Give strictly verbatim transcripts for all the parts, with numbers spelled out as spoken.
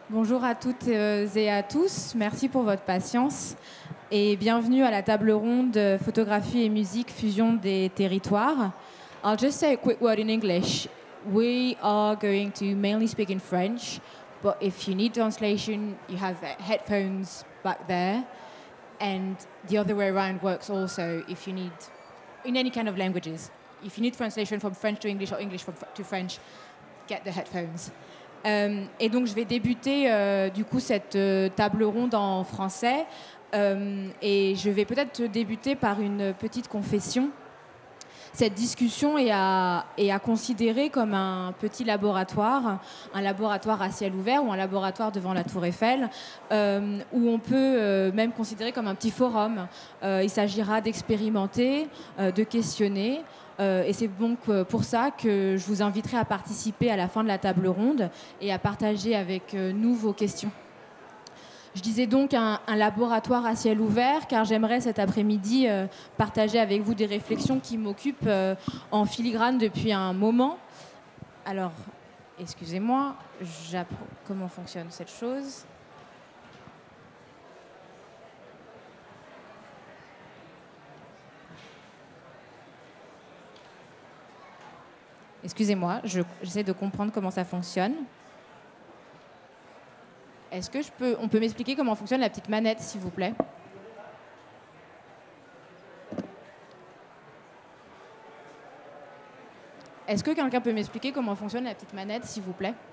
Bonjour à toutes et à tous, merci pour votre patience et bienvenue à la table ronde Photographie et musique, fusion des territoires. I'll just say a quick word in English. We are going to mainly speak in French, but if you need translation, you have headphones back there. And the other way around works also if you need, in any kind of languages. If you need translation from French to English or English from, to French, get the headphones. Euh, et donc je vais débuter euh, du coup cette euh, table ronde en français euh, et je vais peut-être débuter par une petite confession. Cette discussion est à, est à considérer comme un petit laboratoire, un laboratoire à ciel ouvert ou un laboratoire devant la Tour Eiffel, euh, où on peut euh, même considérer comme un petit forum. Euh, il s'agira d'expérimenter, euh, de questionner. Euh, et c'est donc pour ça que je vous inviterai à participer à la fin de la table ronde et à partager avec nous vos questions. Je disais donc un, un laboratoire à ciel ouvert, car j'aimerais cet après-midi euh, partager avec vous des réflexions qui m'occupent euh, en filigrane depuis un moment. Alors, excusez-moi, j'apprends comment fonctionne cette chose. Excusez-moi, je, j'essaie de comprendre comment ça fonctionne. Est-ce que je peux, on peut m'expliquer comment fonctionne la petite manette, s'il vous plaît? Est-ce que quelqu'un peut m'expliquer comment fonctionne la petite manette, s'il vous plaît?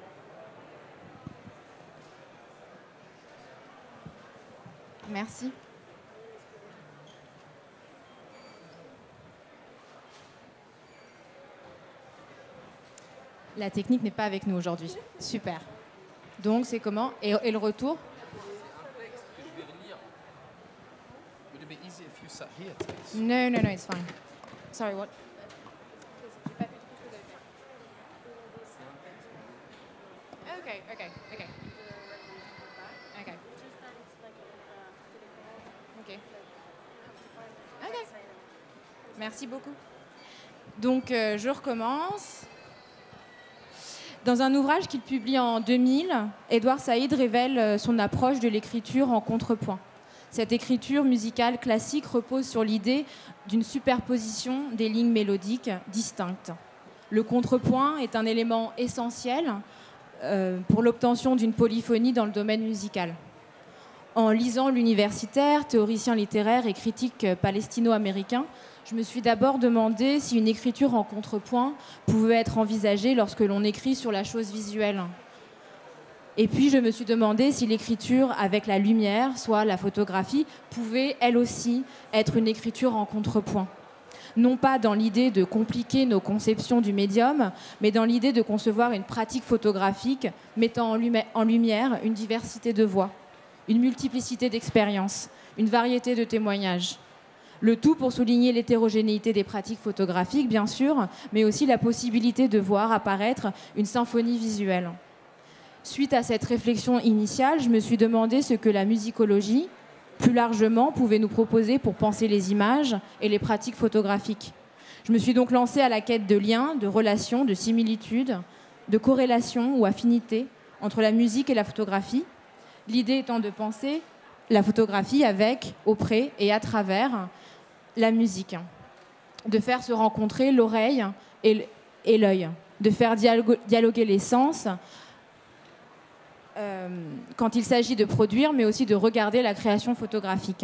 Merci. La technique n'est pas avec nous aujourd'hui. Super. Donc, c'est comment? Et, et le retour? No, no, no, it's fine. Sorry, what? Okay, okay, okay. Okay. Okay. Okay. Merci beaucoup. Donc, euh, je recommence. Dans un ouvrage qu'il publie en deux mille, Edward Said révèle son approche de l'écriture en contrepoint. Cette écriture musicale classique repose sur l'idée d'une superposition des lignes mélodiques distinctes. Le contrepoint est un élément essentiel euh, pour l'obtention d'une polyphonie dans le domaine musical. En lisant l'universitaire, théoricien littéraire et critique palestino-américain, je me suis d'abord demandé si une écriture en contrepoint pouvait être envisagée lorsque l'on écrit sur la chose visuelle. Et puis je me suis demandé si l'écriture avec la lumière, soit la photographie, pouvait elle aussi être une écriture en contrepoint. Non pas dans l'idée de compliquer nos conceptions du médium, mais dans l'idée de concevoir une pratique photographique mettant en, lumi- en lumière une diversité de voix, une multiplicité d'expériences, une variété de témoignages. Le tout pour souligner l'hétérogénéité des pratiques photographiques, bien sûr, mais aussi la possibilité de voir apparaître une symphonie visuelle. Suite à cette réflexion initiale, je me suis demandé ce que la musicologie, plus largement, pouvait nous proposer pour penser les images et les pratiques photographiques. Je me suis donc lancée à la quête de liens, de relations, de similitudes, de corrélations ou affinités entre la musique et la photographie, l'idée étant de penser la photographie avec, auprès et à travers la musique, de faire se rencontrer l'oreille et l'œil, de faire dialoguer les sens euh, quand il s'agit de produire, mais aussi de regarder la création photographique.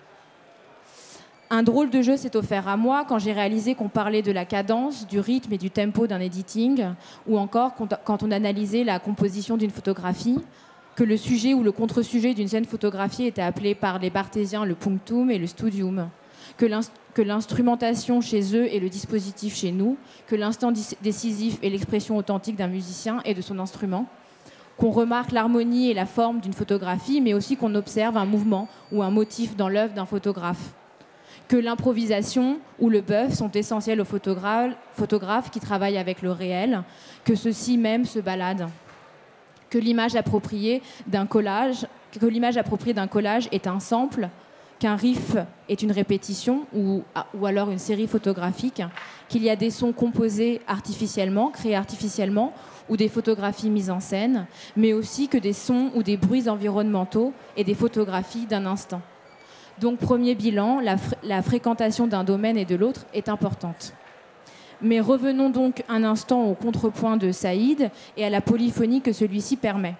Un drôle de jeu s'est offert à moi quand j'ai réalisé qu'on parlait de la cadence, du rythme et du tempo d'un editing, ou encore quand on analysait la composition d'une photographie, que le sujet ou le contre-sujet d'une scène photographiée était appelé par les barthésiens le punctum et le studium, que, l'inst- que l'instrumentation chez eux est le dispositif chez nous, que l'instant dis- décisif est l'expression authentique d'un musicien et de son instrument, qu'on remarque l'harmonie et la forme d'une photographie, mais aussi qu'on observe un mouvement ou un motif dans l'œuvre d'un photographe, que l'improvisation ou le bœuf sont essentiels aux photographes, photographes qui travaillent avec le réel, que ceux-ci même se baladent, que l'image appropriée d'un collage, que l'image appropriée d'un collage est un sample, qu'un riff est une répétition ou, ou alors une série photographique, qu'il y a des sons composés artificiellement, créés artificiellement, ou des photographies mises en scène, mais aussi que des sons ou des bruits environnementaux et des photographies d'un instant. Donc, premier bilan, la, fr la fréquentation d'un domaine et de l'autre est importante. Mais revenons donc un instant au contrepoint de Saïd et à la polyphonie que celui-ci permet.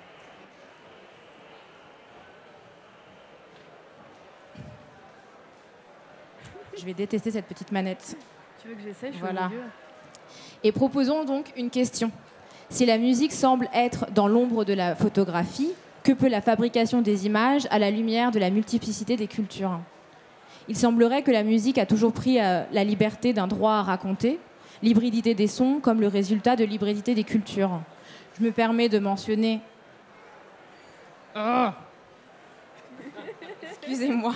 Je vais détester cette petite manette. Tu veux que j'essaie? Voilà. Et proposons donc une question. Si la musique semble être dans l'ombre de la photographie, que peut la fabrication des images à la lumière de la multiplicité des cultures? Il semblerait que la musique a toujours pris euh, la liberté d'un droit à raconter, l'hybridité des sons comme le résultat de l'hybridité des cultures. Je me permets de mentionner... Oh Excusez-moi.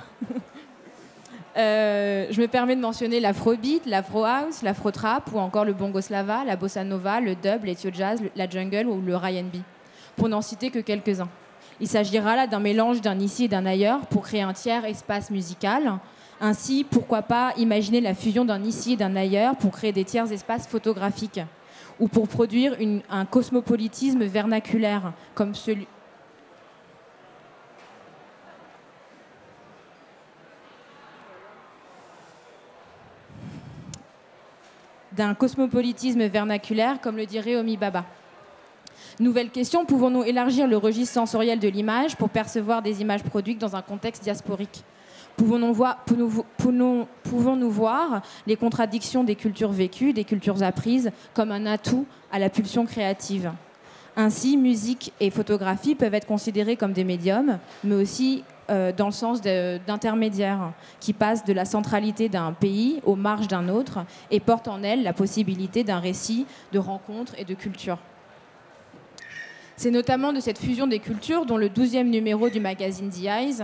Euh, je me permets de mentionner l'afrobeat, l'afro-house, l'afro-trap ou encore le bongo-slava, la bossa nova, le dub, l'ethio-jazz, la jungle ou le R and B, pour n'en citer que quelques-uns. Il s'agira là d'un mélange d'un ici et d'un ailleurs pour créer un tiers espace musical. Ainsi, pourquoi pas imaginer la fusion d'un ici et d'un ailleurs pour créer des tiers espaces photographiques ou pour produire une, un cosmopolitisme vernaculaire comme celui... d'un cosmopolitisme vernaculaire, comme le dirait Homi Bhabha. Nouvelle question, pouvons-nous élargir le registre sensoriel de l'image pour percevoir des images produites dans un contexte diasporique? Pouvons-nous voir, pouvons-nous, pouvons-nous voir les contradictions des cultures vécues, des cultures apprises, comme un atout à la pulsion créative? Ainsi, musique et photographie peuvent être considérées comme des médiums, mais aussi euh, dans le sens d'intermédiaires qui passent de la centralité d'un pays aux marges d'un autre et portent en elles la possibilité d'un récit de rencontres et de culture. C'est notamment de cette fusion des cultures dont le douzième numéro du magazine The Eyes,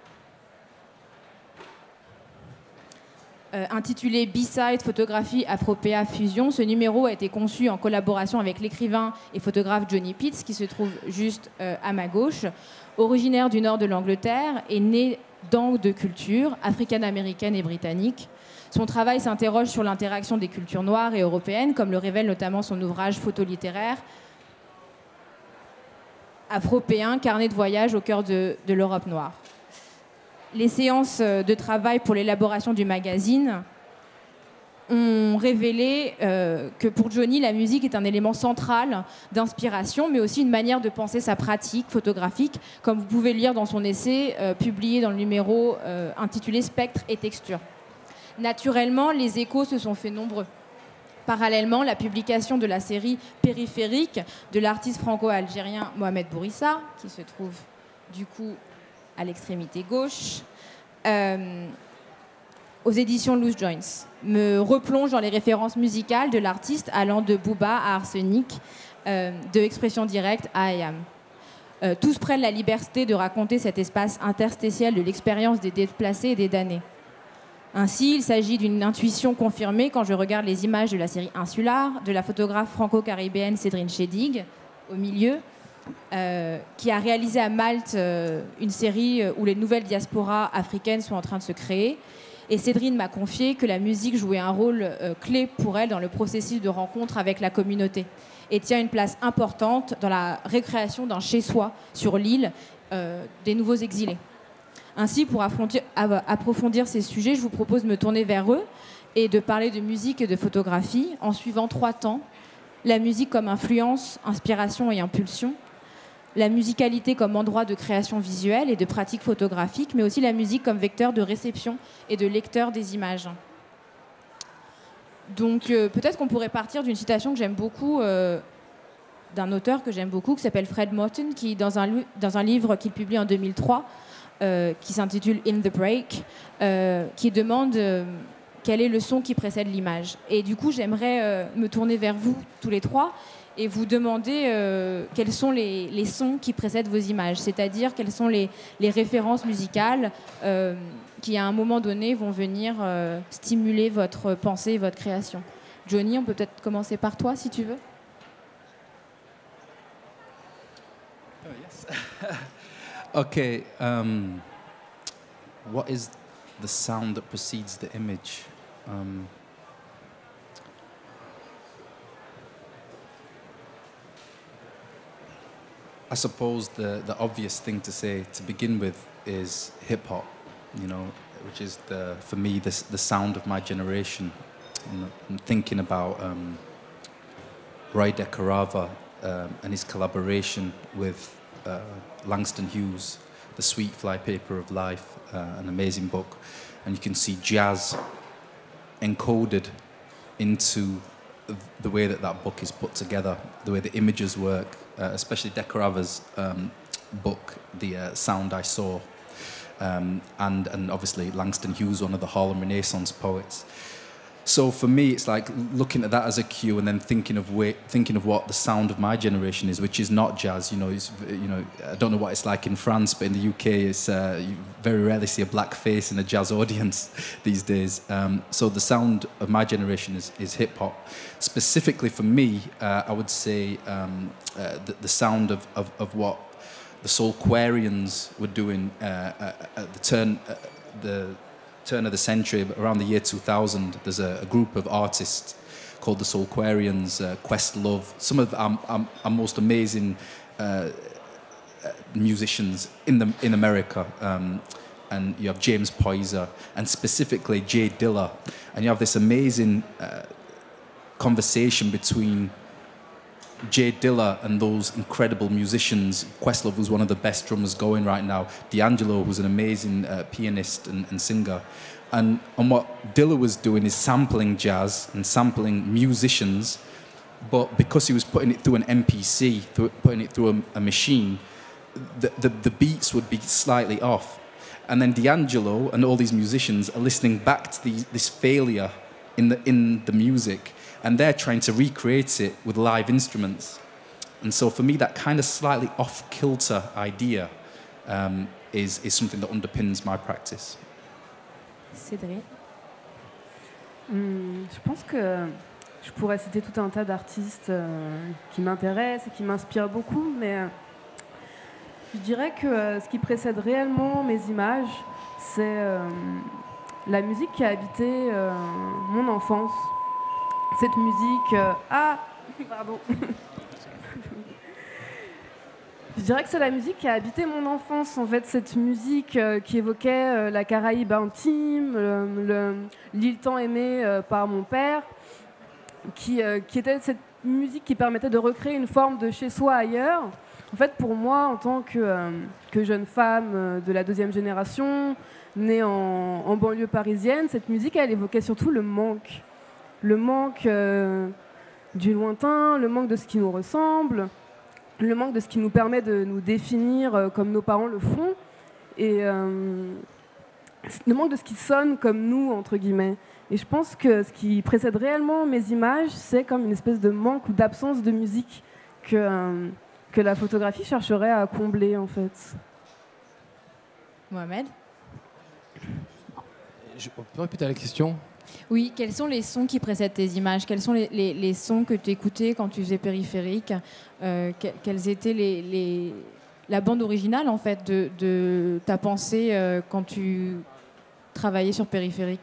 euh, intitulé B-Side Photographie Afropéa Fusion. Ce numéro a été conçu en collaboration avec l'écrivain et photographe Johnny Pitts, qui se trouve juste euh, à ma gauche. Originaire du nord de l'Angleterre et né dans deux cultures, africaine-américaine et britannique. Son travail s'interroge sur l'interaction des cultures noires et européennes, comme le révèle notamment son ouvrage photolittéraire Afropéen, carnet de voyage au cœur de, de l'Europe noire. Les séances de travail pour l'élaboration du magazine ont révélé euh, que pour Johnny, la musique est un élément central d'inspiration, mais aussi une manière de penser sa pratique photographique, comme vous pouvez lire dans son essai euh, publié dans le numéro euh, intitulé Spectre et texture. Naturellement, les échos se sont faits nombreux. Parallèlement, la publication de la série Périphérique de l'artiste franco-algérien Mohamed Bourissa, qui se trouve du coup à l'extrémité gauche, euh, aux éditions Loose Joints, me replonge dans les références musicales de l'artiste allant de Booba à Arsenic, euh, de Expression Directe à I Am. Euh, tous prennent la liberté de raconter cet espace interstitiel de l'expérience des déplacés et des damnés. Ainsi, il s'agit d'une intuition confirmée quand je regarde les images de la série Insular, de la photographe franco-caribéenne Cédrine Chedig, au milieu, euh, qui a réalisé à Malte euh, une série où les nouvelles diasporas africaines sont en train de se créer. Et Cédrine m'a confié que la musique jouait un rôle euh, clé pour elle dans le processus de rencontre avec la communauté et tient une place importante dans la récréation d'un chez-soi sur l'île euh, des nouveaux exilés. Ainsi, pour approfondir ces sujets, je vous propose de me tourner vers eux et de parler de musique et de photographie en suivant trois temps. La musique comme influence, inspiration et impulsion. La musicalité comme endroit de création visuelle et de pratique photographique, mais aussi la musique comme vecteur de réception et de lecteur des images. Donc euh, peut-être qu'on pourrait partir d'une citation que j'aime beaucoup, euh, d'un auteur que j'aime beaucoup, qui s'appelle Fred Moten, qui, dans un, dans un livre qu'il publie en deux mille trois, Euh, qui s'intitule In the Break, euh, qui demande euh, quel est le son qui précède l'image. Et du coup, j'aimerais euh, me tourner vers vous, tous les trois, et vous demander euh, quels sont les, les sons qui précèdent vos images, c'est-à-dire quelles sont les, les références musicales euh, qui, à un moment donné, vont venir euh, stimuler votre pensée et votre création. Johnny, on peut peut-être commencer par toi, si tu veux. Oh, yes. Okay, um, what is the sound that precedes the image? Um, I suppose the, the obvious thing to say to begin with is hip hop, you know, which is the, for me the, the sound of my generation. And I'm thinking about um, Ryder Carava um, and his collaboration with uh, Langston Hughes, The Sweet Flypaper of Life, uh, an amazing book. And you can see jazz encoded into the way that that book is put together, the way the images work, uh, especially De Carava's um, book, The uh, Sound I Saw, um, and, and obviously Langston Hughes, one of the Harlem Renaissance poets. So for me, it's like looking at that as a cue and then thinking of way, thinking of what the sound of my generation is, which is not jazz. You know, it's, you know, I don't know what it's like in France, but in the U K, it's uh, you very rarely see a black face in a jazz audience these days. Um, so the sound of my generation is, is hip hop. Specifically for me, uh, I would say um, uh, the, the sound of, of, of what the Soulquarians were doing uh, at, at the turn, uh, the turn of the century, around the year two thousand. There's a, a group of artists called the Soulquarians, uh, Questlove, some of our, our, our most amazing uh, musicians in the in America. Um, and you have James Poyser, and specifically Jay Dilla. And you have this amazing uh, conversation between Jay Dilla and those incredible musicians. Questlove was one of the best drummers going right now. D'Angelo was an amazing uh, pianist and, and singer. And, and what Dilla was doing is sampling jazz and sampling musicians, but because he was putting it through an M P C, through, putting it through a, a machine, the, the, the beats would be slightly off. And then D'Angelo and all these musicians are listening back to the, this failure in the, in the music, and they're trying to recreate it with live instruments. And so for me, that kind of slightly off-kilter idea um, is, is something that underpins my practice. Cédric? Hum, je pense que je pourrais citer tout un tas d'artistes euh, qui m'intéressent et qui m'inspirent beaucoup, mais euh, je dirais que euh, ce qui précède réellement mes images, c'est euh, la musique qui a habité euh, mon enfance. Cette musique... Euh, ah Pardon. Je dirais que c'est la musique qui a habité mon enfance, en fait, cette musique euh, qui évoquait euh, la Caraïbe intime, le, le, l'île tant aimée euh, par mon père, qui, euh, qui était cette musique qui permettait de recréer une forme de chez-soi ailleurs. En fait, pour moi, en tant que, euh, que jeune femme euh, de la deuxième génération, née en, en banlieue parisienne, cette musique, elle évoquait surtout le manque. Le manque euh, du lointain, le manque de ce qui nous ressemble, le manque de ce qui nous permet de nous définir euh, comme nos parents le font, et euh, le manque de ce qui sonne comme nous, entre guillemets. Et je pense que ce qui précède réellement mes images, c'est comme une espèce de manque ou d'absence de musique que, euh, que la photographie chercherait à combler, en fait. Mohamed? Je peux répéter la question? Oui, quels sont les sons qui précèdent tes images? Quels sont les, les, les sons que tu écoutais quand tu faisais Périphérique? euh, que, Quelles étaient les, les, la bande originale, en fait, de, de ta pensée euh, quand tu travaillais sur Périphérique?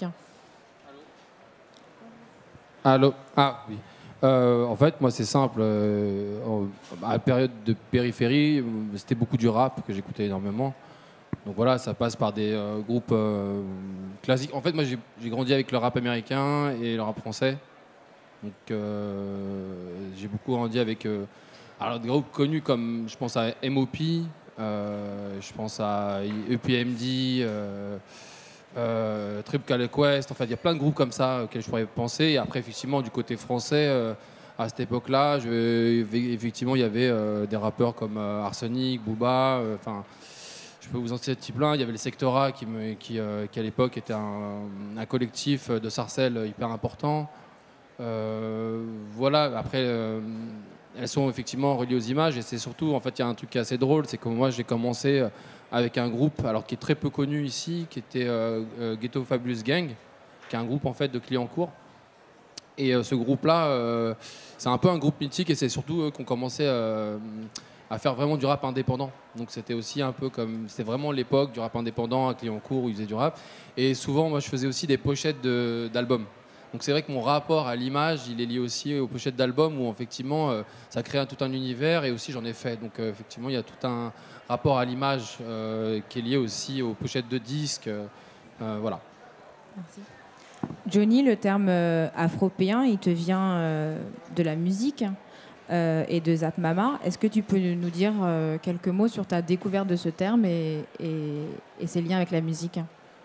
Allô? Ah oui. Euh, en fait, moi, c'est simple. Euh, à la période de Périphérie, c'était beaucoup du rap que j'écoutais énormément. Donc voilà, ça passe par des euh, groupes euh, classiques. En fait, moi, j'ai, j'ai grandi avec le rap américain et le rap français. Donc euh, j'ai beaucoup grandi avec euh, alors, des groupes connus comme, je pense à M O P, euh, je pense à E P M D, euh, euh, Tribe Called Quest. En fait, il y a plein de groupes comme ça auxquels je pourrais penser. Et après, effectivement, du côté français, euh, à cette époque-là, je, effectivement, il y avait euh, des rappeurs comme euh, Arsenic, Booba, enfin... Euh, Je peux vous en citer plein. Il y avait le Sectora qui, me, qui, euh, qui à l'époque était un, un collectif de Sarcelles hyper important. Euh, voilà, après, euh, elles sont effectivement reliées aux images et c'est surtout, en fait, il y a un truc qui est assez drôle, c'est que moi j'ai commencé avec un groupe, alors qui est très peu connu ici, qui était euh, euh, Ghetto Fabulous Gang, qui est un groupe en fait de Clignancourt. Et euh, ce groupe-là, euh, c'est un peu un groupe mythique et c'est surtout eux qui ont commencé euh, à faire vraiment du rap indépendant. Donc c'était aussi un peu comme... C'était vraiment l'époque du rap indépendant à Clignancourt où ils faisaient du rap. Et souvent, moi, je faisais aussi des pochettes de, d'albums. Donc c'est vrai que mon rapport à l'image, il est lié aussi aux pochettes d'albums où effectivement euh, ça crée un, tout un univers et aussi j'en ai fait. Donc euh, effectivement il y a tout un rapport à l'image euh, qui est lié aussi aux pochettes de disques. Euh, euh, voilà. Merci. Johnny, le terme euh, afropéen, il te vient euh, de la musique euh, et de Zap Mama. Est-ce que tu peux nous dire euh, quelques mots sur ta découverte de ce terme et, et, et ses liens avec la musique?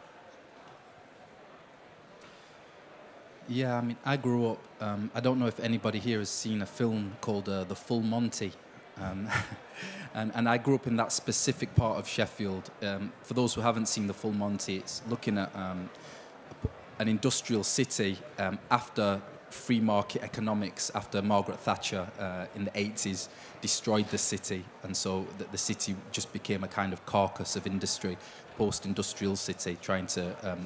Yeah, I mean, I grew up. Um, I don't know if anybody here has seen a film called uh, The Full Monty, um, and and I grew up in that specific part of Sheffield. Um, for those who haven't seen The Full Monty, it's looking at um, an industrial city um, after free market economics, after Margaret Thatcher uh, in the eighties destroyed the city, and so the, the city just became a kind of carcass of industry, post-industrial city, trying to um,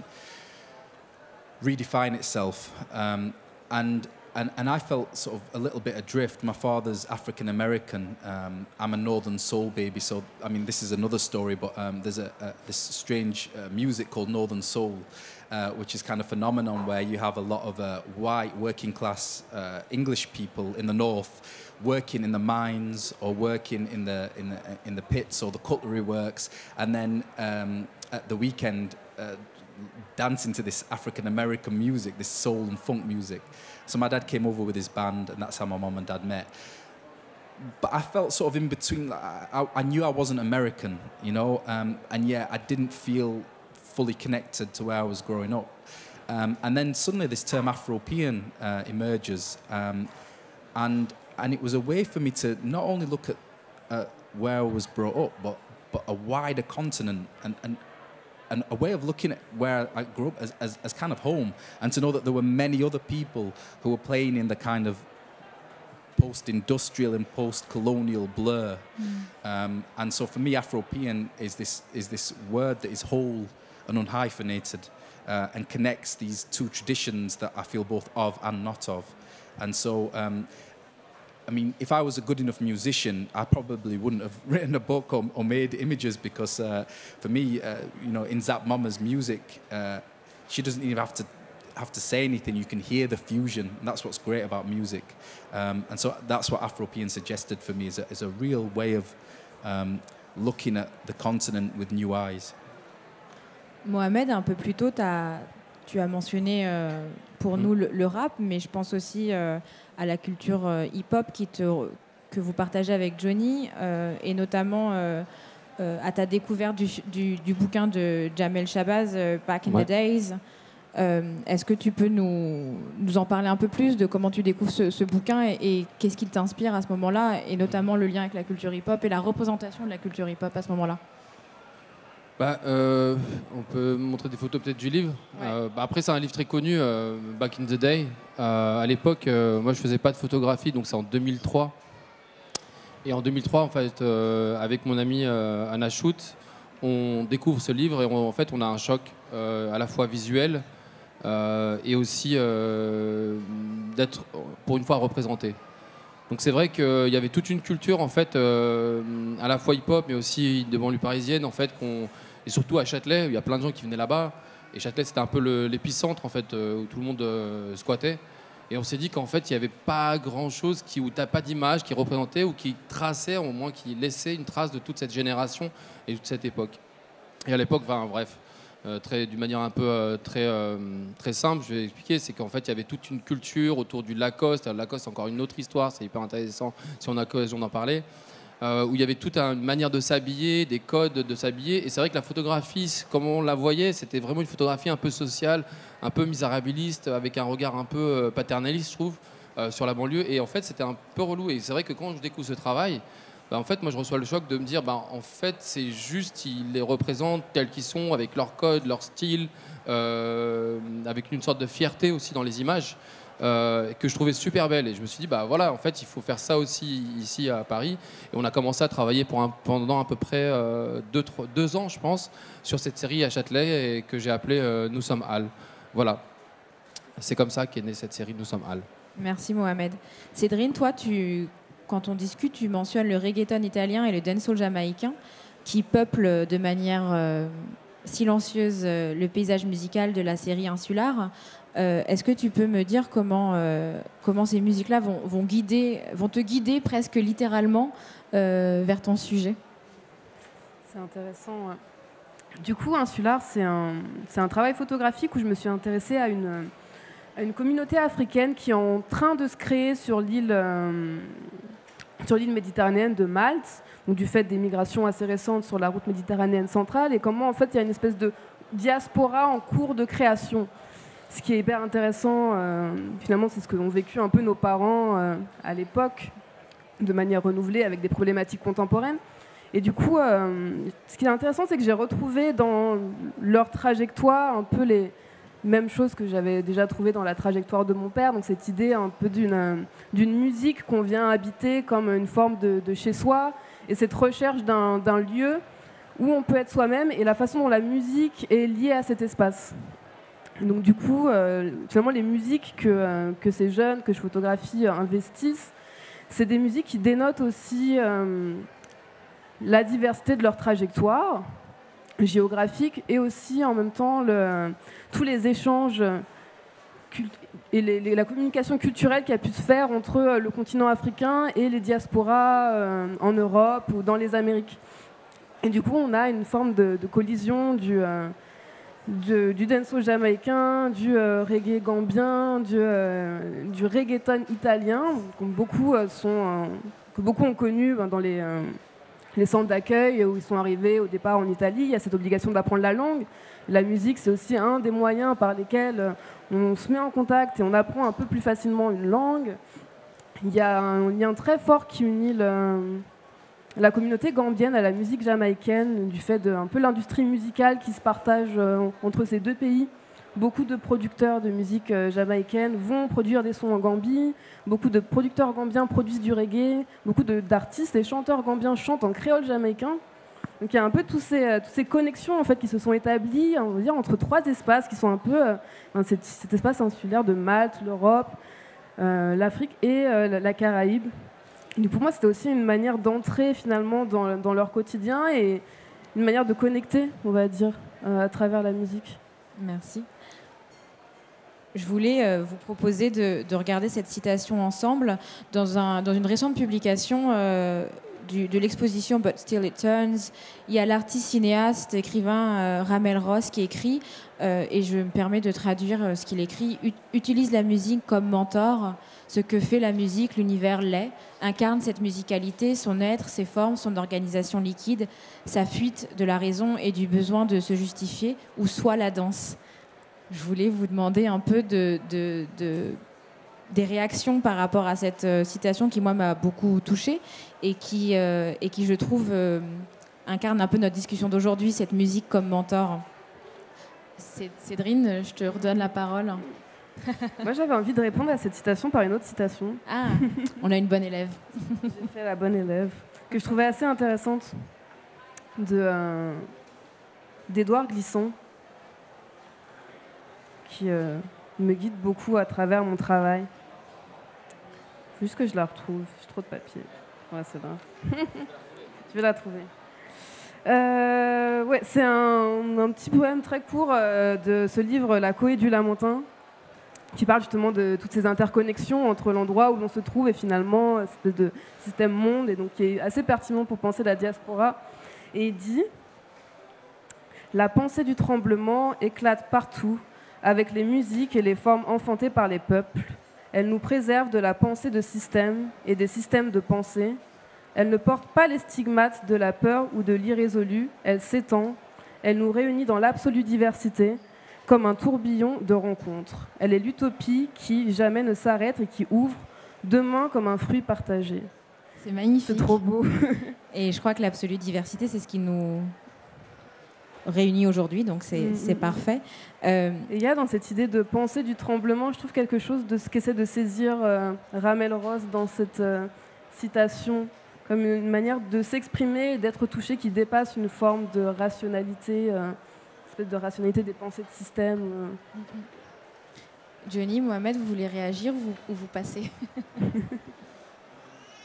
redefine itself, um, and, and and I felt sort of a little bit adrift. My father's African American. Um, I'm a Northern Soul baby, so I mean this is another story. But um, there's a, a this strange uh, music called Northern Soul, uh, which is kind of phenomenon where you have a lot of uh, white working class uh, English people in the north working in the mines or working in the in the in the pits or the cutlery works, and then um, at the weekend. Uh, dancing to this African-American music, this soul and funk music. So my dad came over with his band, and that's how my mom and dad met. But I felt sort of in between. I, I knew I wasn't American, you know, um, and yet I didn't feel fully connected to where I was growing up. Um, and then suddenly this term Afropean uh, emerges, um, and and it was a way for me to not only look at uh, where I was brought up, but but a wider continent and and. and a way of looking at where I grew up as, as, as kind of home, and to know that there were many other people who were playing in the kind of post-industrial and post-colonial blur. Mm. Um, and so for me, Afropean is this, is this word that is whole and unhyphenated uh, and connects these two traditions that I feel both of and not of. And so um, I mean, if I was a good enough musician, I probably wouldn't have written a book or, or made images, because uh, for me, uh, you know, in Zap Mama's music, uh, she doesn't even have to have to say anything. You can hear the fusion, and that's what's great about music. Um, and so that's what Afropean suggested for me, is a, is a real way of um, looking at the continent with new eyes. Mohamed, un peu plus tôt, t'as, tu as mentionné euh, pour mm. nous le, le rap, mais je pense aussi euh, à la culture euh, hip-hop qui te, que vous partagez avec Johnny, euh, et notamment euh, euh, à ta découverte du, du, du bouquin de Jamel Shabazz, euh, Back in ouais. the Days. Euh, est-ce que tu peux nous, nous en parler un peu plus de comment tu découvres ce, ce bouquin et, et qu'est-ce qui t'inspire à ce moment-là, et notamment le lien avec la culture hip-hop et la représentation de la culture hip-hop à ce moment-là? Bah, euh, on peut montrer des photos peut-être du livre. Ouais. Euh, bah après, c'est un livre très connu, euh, Back in the Day. Euh, à l'époque, euh, moi, je faisais pas de photographie, donc c'est en deux mille trois. Et en deux mille trois, en fait, euh, avec mon ami euh, Anna Shoot, on découvre ce livre et on, en fait, on a un choc euh, à la fois visuel euh, et aussi euh, d'être pour une fois représenté. Donc c'est vrai qu'il y avait toute une culture en fait, euh, à la fois hip-hop mais aussi de banlieue parisienne en fait, qu'on, et surtout à Châtelet, où il y a plein de gens qui venaient là-bas. Et Châtelet, c'était un peu le, l'épicentre en fait, euh, où tout le monde euh, squattait. Et on s'est dit qu'en fait, il n'y avait pas grand-chose qui, où tu n'as pas d'image qui représentait ou qui traçait, au moins qui laissait une trace de toute cette génération et toute cette époque. Et à l'époque, enfin, bref, euh, très, d'une manière un peu euh, très, euh, très simple, je vais expliquer, c'est qu'en fait, il y avait toute une culture autour du Lacoste. Alors, Lacoste, c'est encore une autre histoire, c'est hyper intéressant si on a l'occasion d'en parler. Euh, où il y avait toute une manière de s'habiller, des codes de s'habiller. Et c'est vrai que la photographie, comme on la voyait, c'était vraiment une photographie un peu sociale, un peu misérabiliste, avec un regard un peu paternaliste, je trouve, euh, sur la banlieue. Et en fait, c'était un peu relou. Et c'est vrai que quand je découvre ce travail, bah, en fait, moi, je reçois le choc de me dire, bah, en fait, c'est juste, ils les représentent tels qu'ils sont, avec leur code, leur style, euh, avec une sorte de fierté aussi dans les images. Euh, que je trouvais super belle, et je me suis dit bah voilà, en fait il faut faire ça aussi ici à Paris. Et on a commencé à travailler pour un, pendant à peu près euh, deux, trois, deux ans je pense sur cette série à Châtelet, et que j'ai appelée euh, Nous sommes Al. Voilà, c'est comme ça qu'est née cette série Nous sommes Al. Merci Mohamed. Cédrine, toi tu, quand on discute, tu mentionnes le reggaeton italien et le dancehall jamaïcain qui peuplent de manière euh, silencieuse euh, le paysage musical de la série Insular. Euh, est-ce que tu peux me dire comment, euh, comment ces musiques-là vont, vont, guider, vont te guider presque littéralement euh, vers ton sujet? C'est intéressant. Ouais. Du coup, Insular, c'est un, c'est un travail photographique où je me suis intéressée à une, à une communauté africaine qui est en train de se créer sur l'île, euh, sur l'île méditerranéenne de Malte, donc du fait des migrations assez récentes sur la route méditerranéenne centrale, et comment en fait il y a une espèce de diaspora en cours de création. Ce qui est hyper intéressant, euh, finalement, c'est ce que ont vécu un peu nos parents euh, à l'époque, de manière renouvelée, avec des problématiques contemporaines. Et du coup, euh, ce qui est intéressant, c'est que j'ai retrouvé dans leur trajectoire un peu les mêmes choses que j'avais déjà trouvées dans la trajectoire de mon père. Donc cette idée un peu d'une, d'une musique qu'on vient habiter comme une forme de, de chez-soi, et cette recherche d'un, d'un lieu où on peut être soi-même, et la façon dont la musique est liée à cet espace. Donc du coup, euh, finalement, les musiques que, euh, que ces jeunes, que je photographie, euh, investissent, c'est des musiques qui dénotent aussi euh, la diversité de leur trajectoire géographique, et aussi en même temps le, tous les échanges et les, les, la communication culturelle qui a pu se faire entre le continent africain et les diasporas euh, en Europe ou dans les Amériques. Et du coup, on a une forme de, de collision du... Euh, De, du dancehall jamaïcain, du euh, reggae gambien, du, euh, du reggaeton italien, que beaucoup, euh, sont, euh, que beaucoup ont connu ben, dans les, euh, les centres d'accueil où ils sont arrivés au départ en Italie. Il y a cette obligation d'apprendre la langue. La musique, c'est aussi un des moyens par lesquels on se met en contact et on apprend un peu plus facilement une langue. Il y a un lien très fort qui unit le... la communauté gambienne à la musique jamaïcaine, du fait de un peu l'industrie musicale qui se partage euh, entre ces deux pays. Beaucoup de producteurs de musique euh, jamaïcaine vont produire des sons en Gambie, beaucoup de producteurs gambiens produisent du reggae, beaucoup de, d'artistes et chanteurs gambiens chantent en créole jamaïcain. Donc il y a un peu tous ces, euh, toutes ces connexions en fait, qui se sont établies, on va dire, entre trois espaces qui sont un peu euh, cet, cet espace insulaire de Malte, l'Europe, euh, l'Afrique et euh, la, la Caraïbe. Et pour moi, c'était aussi une manière d'entrer finalement dans, dans leur quotidien et une manière de connecter, on va dire, euh, à travers la musique. Merci. Je voulais euh, vous proposer de, de regarder cette citation ensemble dans, un, dans une récente publication euh, du, de l'exposition But Still It Turns. Il y a l'artiste, cinéaste, écrivain euh, Ramel Ross qui écrit, euh, et je me permets de traduire euh, ce qu'il écrit, Ut- utilise la musique comme mentor. Ce que fait la musique, l'univers l'est, incarne cette musicalité, son être, ses formes, son organisation liquide, sa fuite de la raison et du besoin de se justifier, ou soit la danse. Je voulais vous demander un peu de, de, de, des réactions par rapport à cette euh, citation qui, moi, m'a beaucoup touchée et qui, euh, et qui je trouve, euh, incarne un peu notre discussion d'aujourd'hui, cette musique comme mentor. Cédrine, je te redonne la parole. Moi, j'avais envie de répondre à cette citation par une autre citation. Ah, on a une bonne élève. J'ai fait la bonne élève, que je trouvais assez intéressante, de, euh, d'Édouard Glissant, qui euh, me guide beaucoup à travers mon travail. Faut juste que je la retrouve, j'ai trop de papier. Ouais, c'est là. Je vais la trouver. Euh, ouais, c'est un, un petit poème très court euh, de ce livre La Cohue du Lamentin, qui parle justement de toutes ces interconnexions entre l'endroit où l'on se trouve et finalement cette espèce de système monde, et donc qui est assez pertinent pour penser la diaspora. Et il dit « La pensée du tremblement éclate partout, avec les musiques et les formes enfantées par les peuples. Elle nous préserve de la pensée de système et des systèmes de pensée. Elle ne porte pas les stigmates de la peur ou de l'irrésolu, elle s'étend, elle nous réunit dans l'absolue diversité, comme un tourbillon de rencontres. Elle est l'utopie qui jamais ne s'arrête et qui ouvre demain comme un fruit partagé. » C'est magnifique. C'est trop beau. Et je crois que l'absolue diversité, c'est ce qui nous réunit aujourd'hui, donc c'est, mmh, c'est mmh. parfait. Euh... Et il y a dans cette idée de pensée du tremblement, je trouve quelque chose de ce qu'essaie de saisir euh, Ramel Ross dans cette euh, citation, comme une manière de s'exprimer et d'être touché qui dépasse une forme de rationalité, euh, une espèce de rationalité des pensées de système. Euh. Johnny, Mohamed, vous voulez réagir ou vous, ou vous passez?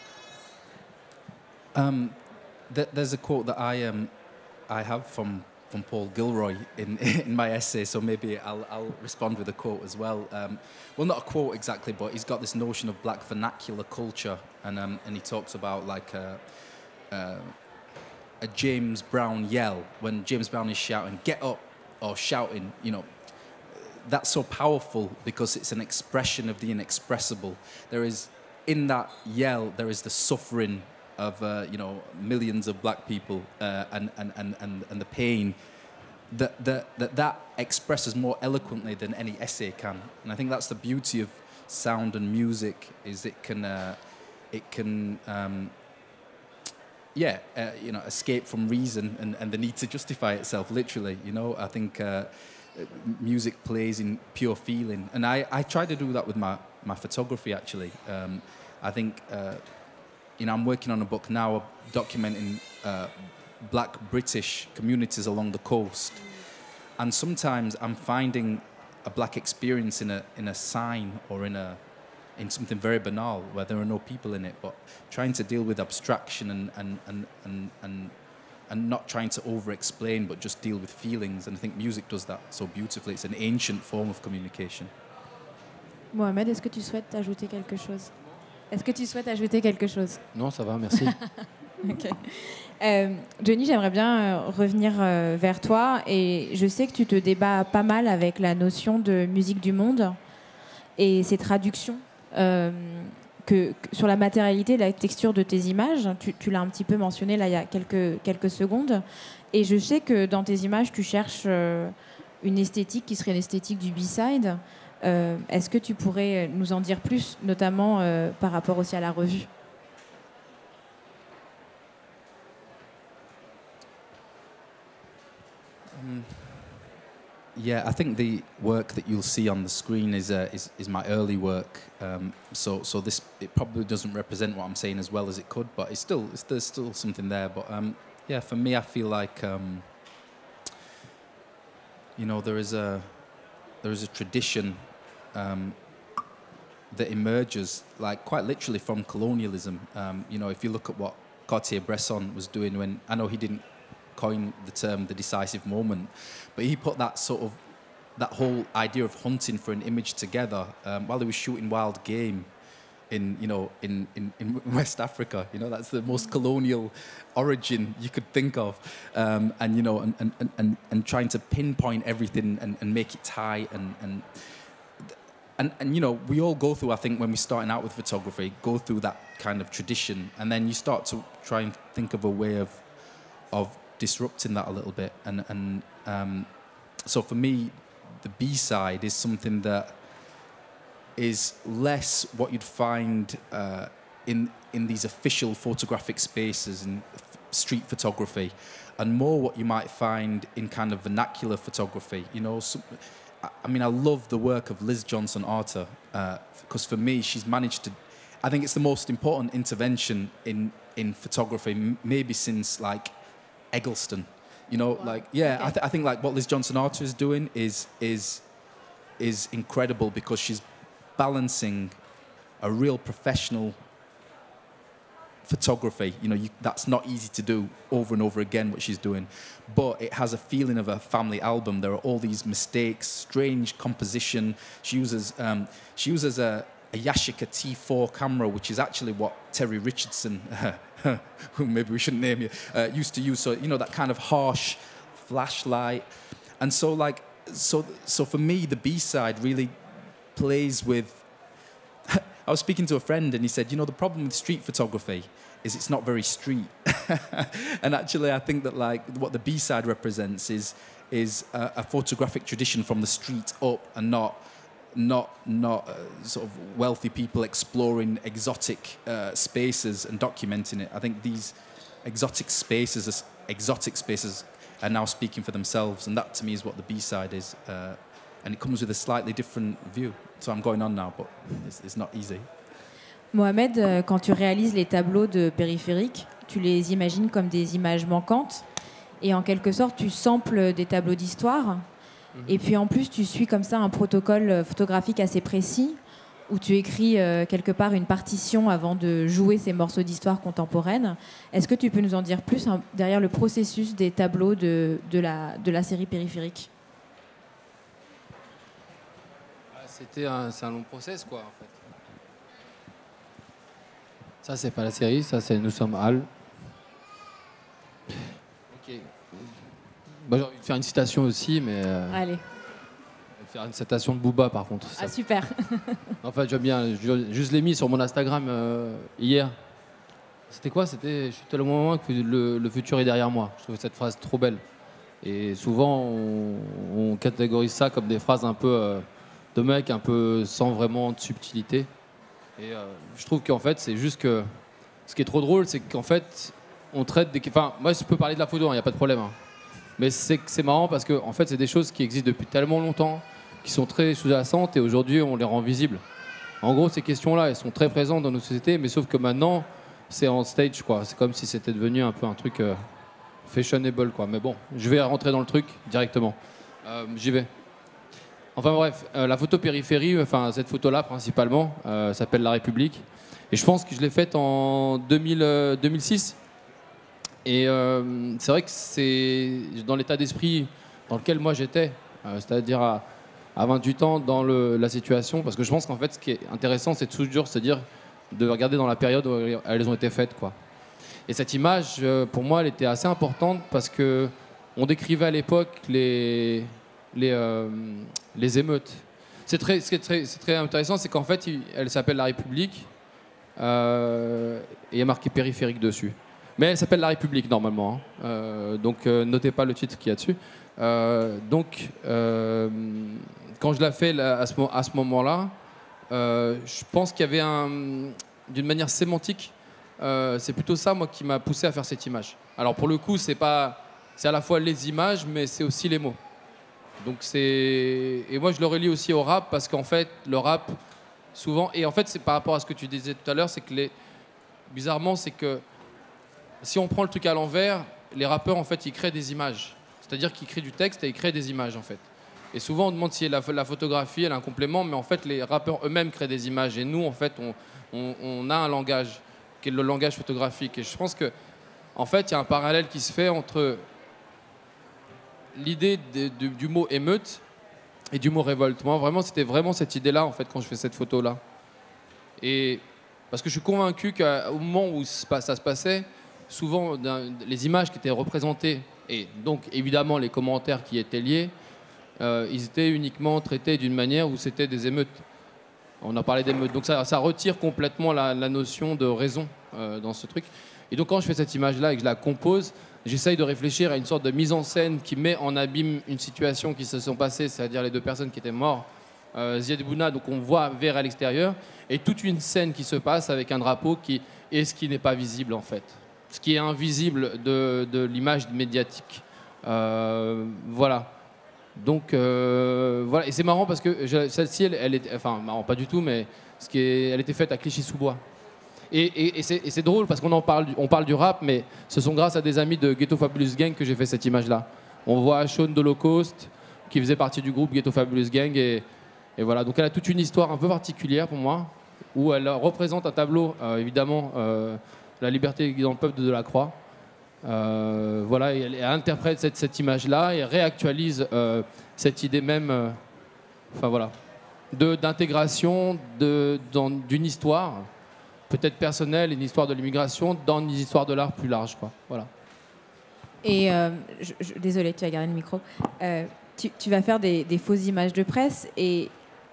um, th- there's a quote that I um, I have from from Paul Gilroy in, in my essay, so maybe I'll, I'll respond with a quote as well. Um, well, not a quote exactly, but he's got this notion of black vernacular culture, and um, and he talks about like a, a, a James Brown yell when James Brown is shouting, "Get up!" or shouting, you know. That's so powerful because it's an expression of the inexpressible. There is, in that yell, there is the suffering of uh, you know, millions of black people uh, and, and, and, and, and the pain that, that, that that expresses more eloquently than any essay can. And I think that's the beauty of sound and music, is it can, uh, it can um, yeah, uh, you know, escape from reason and, and the need to justify itself, literally, you know. I think uh, music plays in pure feeling. And I, I try to do that with my, my photography, actually. Um, I think... Uh, You know, I'm working on a book now documenting uh, black British communities along the coast. And sometimes I'm finding a black experience in a, in a sign or in, a, in something very banal where there are no people in it, but trying to deal with abstraction and, and, and, and, and, and not trying to over-explain, but just deal with feelings. And I think music does that so beautifully. It's an ancient form of communication. Mohamed, est-ce que tu souhaites ajouter quelque chose? Est-ce que tu souhaites ajouter quelque chose? Non, ça va, merci. Ok. Euh, Johnny, j'aimerais bien euh, revenir euh, vers toi. Et je sais que tu te débats pas mal avec la notion de musique du monde et ces traductions euh, que, que, sur la matérialité, la texture de tes images. Tu, tu l'as un petit peu mentionné là, il y a quelques, quelques secondes. Et je sais que dans tes images, tu cherches euh, une esthétique qui serait l'esthétique du B-side. Euh, est-ce que tu pourrais nous en dire plus, notamment euh, par rapport aussi à la revue? Um, yeah, I think the work that you'll see on the screen is uh, is, is my early work. Um, so so this it probably doesn't represent what I'm saying as well as it could, but it's still it's, there's still something there. But um, yeah, for me, I feel like um, you know there is a there is a tradition. Um, that emerges, like quite literally from colonialism. Um, you know, if you look at what Cartier-Bresson was doing when, I know he didn't coin the term the decisive moment, but he put that sort of, that whole idea of hunting for an image together um, while he was shooting wild game in, you know, in, in, in West Africa. You know, that's the most colonial origin you could think of. Um, and, you know, and, and, and, and trying to pinpoint everything and, and make it tie and, and And, and, you know, we all go through, I think, when we're starting out with photography, go through that kind of tradition. And then you start to try and think of a way of of disrupting that a little bit. And, and um, so for me, the B-side is something that is less what you'd find uh, in, in these official photographic spaces and street photography, and more what you might find in kind of vernacular photography. You know, some, I mean, I love the work of Liz Johnson Arthur because uh, for me, she's managed to. I think it's the most important intervention in in photography, m- maybe since like Eggleston. You know, wow. like yeah, okay. I, th- I think like what Liz Johnson Arthur is doing is is is incredible because she's balancing a real professional photography. You know, you, that's not easy to do over and over again, what she's doing. But it has a feeling of a family album. There are all these mistakes, strange composition. She uses um, she uses a, a Yashica T four camera, which is actually what Terry Richardson, who maybe we shouldn't name you, uh, used to use. So, you know, that kind of harsh flashlight. And so, like, so, so for me, the B-side really plays with... I was speaking to a friend and he said, you know, the problem with street photography is it's not very street. And actually, I think that like what the B-side represents is is a, a photographic tradition from the street up, and not not not uh, sort of wealthy people exploring exotic uh, spaces and documenting it. I think these exotic spaces, are, exotic spaces, are now speaking for themselves, and that to me is what the B-side is. Uh, and it comes with a slightly different view. So I'm going on now, but it's, it's not easy. Mohamed, quand tu réalises les tableaux de périphérique, tu les imagines comme des images manquantes, et en quelque sorte, tu samples des tableaux d'histoire, mm-hmm. et puis en plus, tu suis comme ça un protocole photographique assez précis, où tu écris euh, quelque part une partition avant de jouer ces morceaux d'histoire contemporaine. Est-ce que tu peux nous en dire plus hein, derrière le processus des tableaux de, de, la, de la série Périphérique? C'était un, c'est un long process, quoi, en fait. Ça, c'est pas la série, ça, c'est Nous sommes Hal. Ok. Moi, j'ai envie de faire une citation aussi, mais... Euh... Allez. Faire une citation de Booba, par contre. Ah, super. En fait, j'aime bien. Je, je l'ai mis sur mon Instagram euh, hier. C'était quoi? C'était « Je suis tellement loin que le, le futur est derrière moi ». Je trouve cette phrase trop belle. Et souvent, on, on catégorise ça comme des phrases un peu euh, de mecs, un peu sans vraiment de subtilité. Et euh, je trouve qu'en fait, c'est juste que... Ce qui est trop drôle, c'est qu'en fait, on traite des... Enfin, moi, je peux parler de la photo, il n'y a pas de problème. Hein. Mais c'est, c'est marrant parce que en fait, c'est des choses qui existent depuis tellement longtemps, qui sont très sous-jacentes et aujourd'hui on les rend visibles. En gros, ces questions-là, elles sont très présentes dans nos sociétés, mais sauf que maintenant, c'est en stage, quoi. C'est comme si c'était devenu un peu un truc euh, fashionable, quoi. Mais bon, je vais rentrer dans le truc directement. Euh, j'y vais. Enfin bref, euh, la photo périphérie, enfin cette photo-là principalement, euh, s'appelle La République. Et je pense que je l'ai faite en deux mille, euh, deux mille six. Et euh, c'est vrai que c'est dans l'état d'esprit dans lequel moi j'étais, euh, c'est-à-dire à à vingt-huit ans dans le, la situation, parce que je pense qu'en fait ce qui est intéressant c'est toujours se dire de regarder dans la période où elles ont été faites, quoi. Et cette image pour moi elle était assez importante parce que on décrivait à l'époque les les, euh, les émeutes. C'est très, ce qui est très, c'est très intéressant, c'est qu'en fait elle s'appelle La République euh, et il y a marqué périphérique dessus, mais elle s'appelle La République normalement, hein. euh, donc euh, notez pas le titre qu'il y a dessus. Euh, donc, euh, quand je l'ai fait là, à ce, à ce moment-là, euh, je pense qu'il y avait un, d'une manière sémantique, euh, c'est plutôt ça moi qui m'a poussé à faire cette image. Alors pour le coup, c'est pas, c'est à la fois les images, mais c'est aussi les mots. Donc c'est, et moi je le relie aussi au rap parce qu'en fait le rap souvent, et en fait c'est par rapport à ce que tu disais tout à l'heure, c'est que les, bizarrement c'est que si on prend le truc à l'envers, les rappeurs en fait ils créent des images. C'est-à-dire qu'ils créent du texte et ils créent des images, en fait. Et souvent, on demande si la, la photographie, elle a un complément, mais en fait, les rappeurs eux-mêmes créent des images. Et nous, en fait, on, on, on a un langage, qui est le langage photographique. Et je pense que, en fait, il y a un parallèle qui se fait entre l'idée de, de, du mot émeute et du mot révolte. Moi, vraiment, c'était vraiment cette idée-là, en fait, quand je fais cette photo-là. Et parce que je suis convaincu qu'au moment où ça se passait, souvent, les images qui étaient représentées, et donc évidemment les commentaires qui étaient liés, euh, ils étaient uniquement traités d'une manière où c'était des émeutes. On a parlé d'émeutes. Donc ça, ça retire complètement la, la notion de raison euh, dans ce truc. Et donc quand je fais cette image-là et que je la compose, j'essaye de réfléchir à une sorte de mise en scène qui met en abîme une situation qui se sont passées, c'est-à-dire les deux personnes qui étaient mortes, euh, Ziad Bouna, donc on voit vers à l'extérieur, et toute une scène qui se passe avec un drapeau qui est ce qui n'est pas visible en fait. Ce qui est invisible de, de l'image médiatique. Euh, voilà. Donc, euh, voilà. Et c'est marrant parce que je, celle-ci, elle, elle est... Enfin, marrant, pas du tout, mais ce qui est, elle était faite à Clichy-sous-Bois. Et, et, et, c'est, et c'est drôle parce qu'on en parle, on parle du rap, mais ce sont grâce à des amis de Ghetto Fabulous Gang que j'ai fait cette image-là. On voit Sean d'Holocaust, qui faisait partie du groupe Ghetto Fabulous Gang. Et, et voilà. Donc, elle a toute une histoire un peu particulière pour moi, où elle représente un tableau, euh, évidemment... Euh, La liberté dans le peuple de Delacroix. Euh, voilà, et elle, elle interprète cette, cette image-là et réactualise euh, cette idée même, euh, enfin voilà, de, d'intégration de, dans, d'une histoire, peut-être personnelle, une histoire de l'immigration, dans une histoire de l'art plus large, quoi. Voilà. Et euh, je, je, désolée, tu as gardé le micro. Euh, tu, tu vas faire des, des fausses images de presse et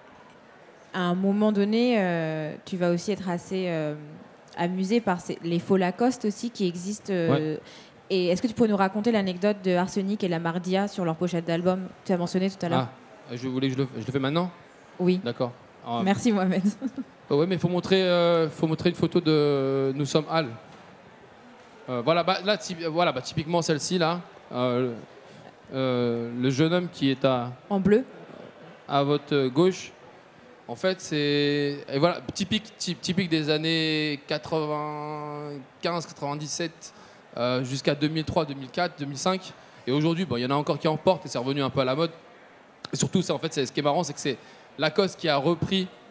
à un moment donné, euh, tu vas aussi être assez euh, amusé par ces, les faux Lacoste aussi qui existent. Euh, ouais. Et est-ce que tu pourrais nous raconter l'anecdote de Arsenic et la Mardia sur leur pochette d'album? Tu as mentionné tout à l'heure. Ah, je voulais que je le, je le fais maintenant? Oui. D'accord. Alors, merci Mohamed. Oui, mais il faut montrer, euh, faut montrer une photo de Nous sommes Hal. Euh, voilà, bah, là, typ, voilà bah, typiquement celle-ci, là. Euh, euh, le jeune homme qui est à... En bleu. À votre gauche. En fait, c'est... Et voilà, typique, typique des années quatre-vingt-quinze quatre-vingt-dix-sept euh, jusqu'à deux mille trois deux mille quatre deux mille cinq. Et aujourd'hui, bon, il y en a encore qui en portent et c'est revenu un peu à la mode. Et surtout, c'est, en fait, c'est, ce qui est marrant, c'est que c'est Lacoste qui a repris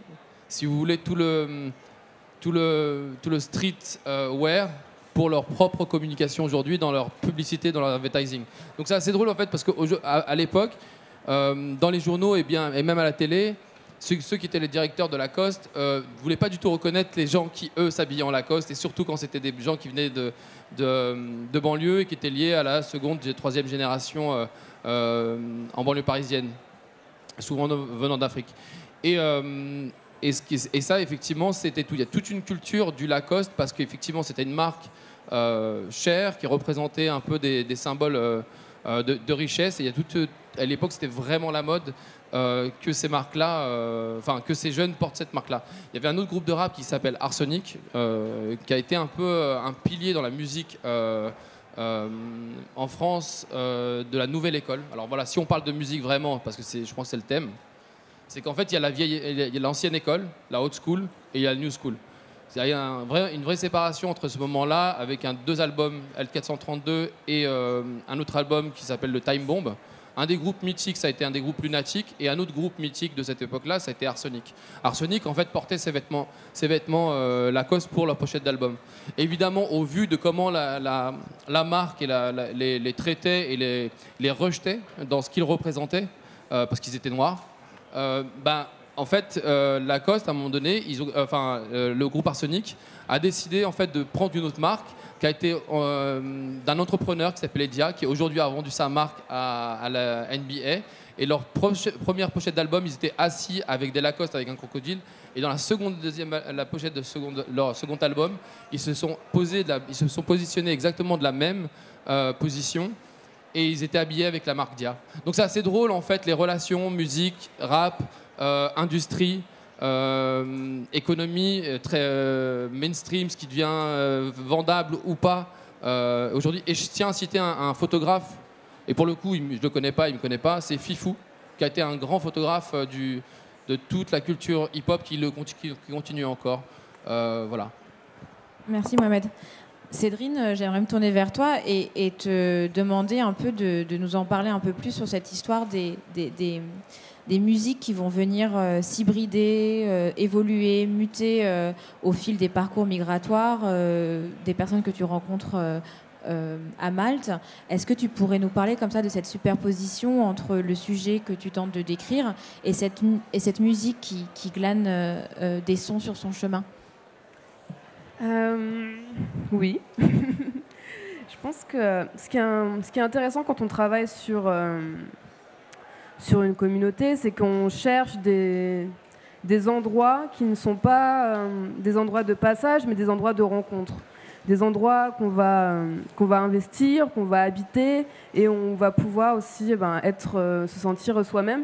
si vous voulez, tout le, tout le, tout le streetwear pour leur propre communication aujourd'hui, dans leur publicité, dans leur advertising. Donc c'est assez drôle en fait, parce qu'à à, l'époque, euh, dans les journaux et, bien, et même à la télé, ceux, ceux qui étaient les directeurs de Lacoste ne euh, voulaient pas du tout reconnaître les gens qui, eux, s'habillaient en Lacoste, et surtout quand c'était des gens qui venaient de, de, de banlieue et qui étaient liés à la seconde et troisième génération euh, euh, en banlieue parisienne, souvent venant d'Afrique. Et, euh, et, ce qui, et ça, effectivement, c'était tout. Il y a toute une culture du Lacoste, parce qu'effectivement, c'était une marque euh, chère qui représentait un peu des, des symboles euh, de, de richesse. Et il y a toute, à l'époque, c'était vraiment la mode euh, que ces marques-là, euh, enfin, que ces jeunes portent cette marque-là. Il y avait un autre groupe de rap qui s'appelle Arsenic, euh, qui a été un peu euh, un pilier dans la musique euh, euh, en France euh, de la nouvelle école. Alors voilà, si on parle de musique vraiment, parce que c'est, je pense que c'est le thème, c'est qu'en fait, il y a la vieille, il y a l'ancienne école, la old school, et il y a la new school. Il y a un vrai, une vraie séparation entre ce moment-là, avec un, deux albums, L quatre cent trente-deux, et euh, un autre album qui s'appelle le Time Bomb. Un des groupes mythiques, ça a été un des groupes lunatiques, et un autre groupe mythique de cette époque-là, ça a été Arsenic. Arsenic, en fait, portait ses vêtements, ses vêtements euh, Lacoste pour leur pochette d'album. Évidemment, au vu de comment la, la, la marque et la, la, les, les traitait et les, les rejetait dans ce qu'ils représentaient, euh, parce qu'ils étaient noirs, euh, ben, en fait, euh, Lacoste, à un moment donné, ils ont, euh, enfin, euh, le groupe Arsenic a décidé en fait de prendre une autre marque qui a été euh, d'un entrepreneur qui s'appelait Dia, qui aujourd'hui a vendu sa marque à, à la N B A. Et leur proche, première pochette d'album, ils étaient assis avec des Lacoste, avec un crocodile. Et dans la seconde, deuxième, la pochette de seconde, leur second album, ils se sont posés, de la, ils se sont positionnés exactement de la même euh, position. Et ils étaient habillés avec la marque Dia. Donc c'est assez drôle en fait, les relations musique, rap, euh, industrie, euh, économie très euh, mainstream, ce qui devient euh, vendable ou pas euh, aujourd'hui. Et je tiens à citer un, un photographe, et pour le coup, il, je ne le connais pas, il ne me connaît pas, c'est Fifou, qui a été un grand photographe euh, du, de toute la culture hip-hop qui, le, qui, qui continue encore. Euh, voilà. Merci Mohamed. Cédrine, j'aimerais me tourner vers toi et, et te demander un peu de, de nous en parler un peu plus sur cette histoire des, des, des, des musiques qui vont venir euh, s'hybrider, euh, évoluer, muter euh, au fil des parcours migratoires, euh, des personnes que tu rencontres euh, euh, à Malte. Est-ce que tu pourrais nous parler comme ça de cette superposition entre le sujet que tu tentes de décrire et cette, et cette musique qui, qui glane euh, euh, des sons sur son chemin ? Euh, oui. Je pense que ce qui, est un, ce qui est intéressant quand on travaille sur, euh, sur une communauté, c'est qu'on cherche des, des endroits qui ne sont pas euh, des endroits de passage, mais des endroits de rencontre. Des endroits qu'on va, euh, qu'on va investir, qu'on va habiter, et on va pouvoir aussi ben, être, euh, se sentir soi-même.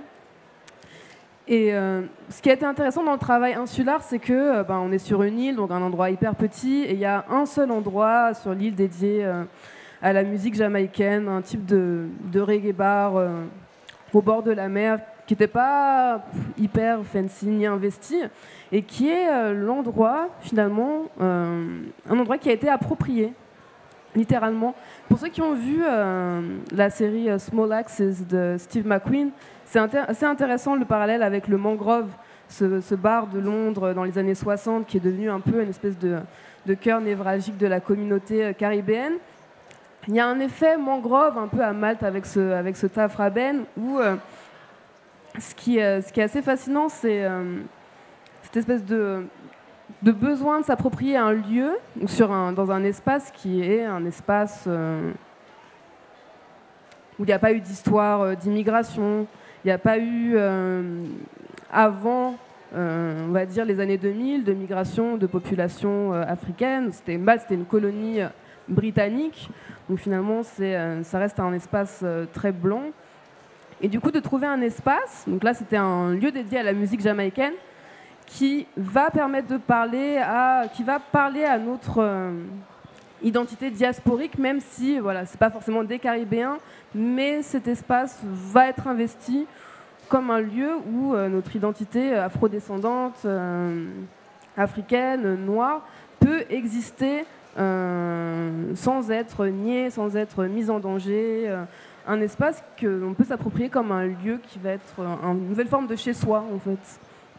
Et euh, ce qui a été intéressant dans le travail insulaire, c'est que euh, ben, on est sur une île, donc un endroit hyper petit, et il y a un seul endroit sur l'île dédié euh, à la musique jamaïcaine, un type de, de reggae bar euh, au bord de la mer, qui n'était pas hyper fancy ni investi, et qui est euh, l'endroit, finalement, euh, un endroit qui a été approprié, littéralement. Pour ceux qui ont vu euh, la série Small Axes de Steve McQueen, c'est intér- assez intéressant le parallèle avec le Mangrove, ce, ce bar de Londres dans les années soixante qui est devenu un peu une espèce de, de cœur névralgique de la communauté caribéenne. Il y a un effet Mangrove un peu à Malte avec ce, avec ce Tafraben où euh, ce, qui, euh, ce qui est assez fascinant, c'est euh, cette espèce de, de besoin de s'approprier un lieu sur un, dans un espace qui est un espace euh, où il n'y a pas eu d'histoire euh, d'immigration. Il n'y a pas eu, euh, avant, euh, on va dire, les années deux mille, de migration de population euh, africaine. C'était, Malte, c'était une colonie euh, britannique. Donc finalement, c'est, euh, ça reste un espace euh, très blanc. Et du coup, de trouver un espace, donc là, c'était un lieu dédié à la musique jamaïcaine, qui va permettre de parler à, qui va parler à notre euh, identité diasporique, même si, voilà, c'est pas forcément des Caribéens, mais cet espace va être investi comme un lieu où euh, notre identité afrodescendante, euh, africaine, noire, peut exister euh, sans être niée, sans être mise en danger. Euh, un espace que l'on peut s'approprier comme un lieu qui va être euh, une nouvelle forme de chez-soi, en fait.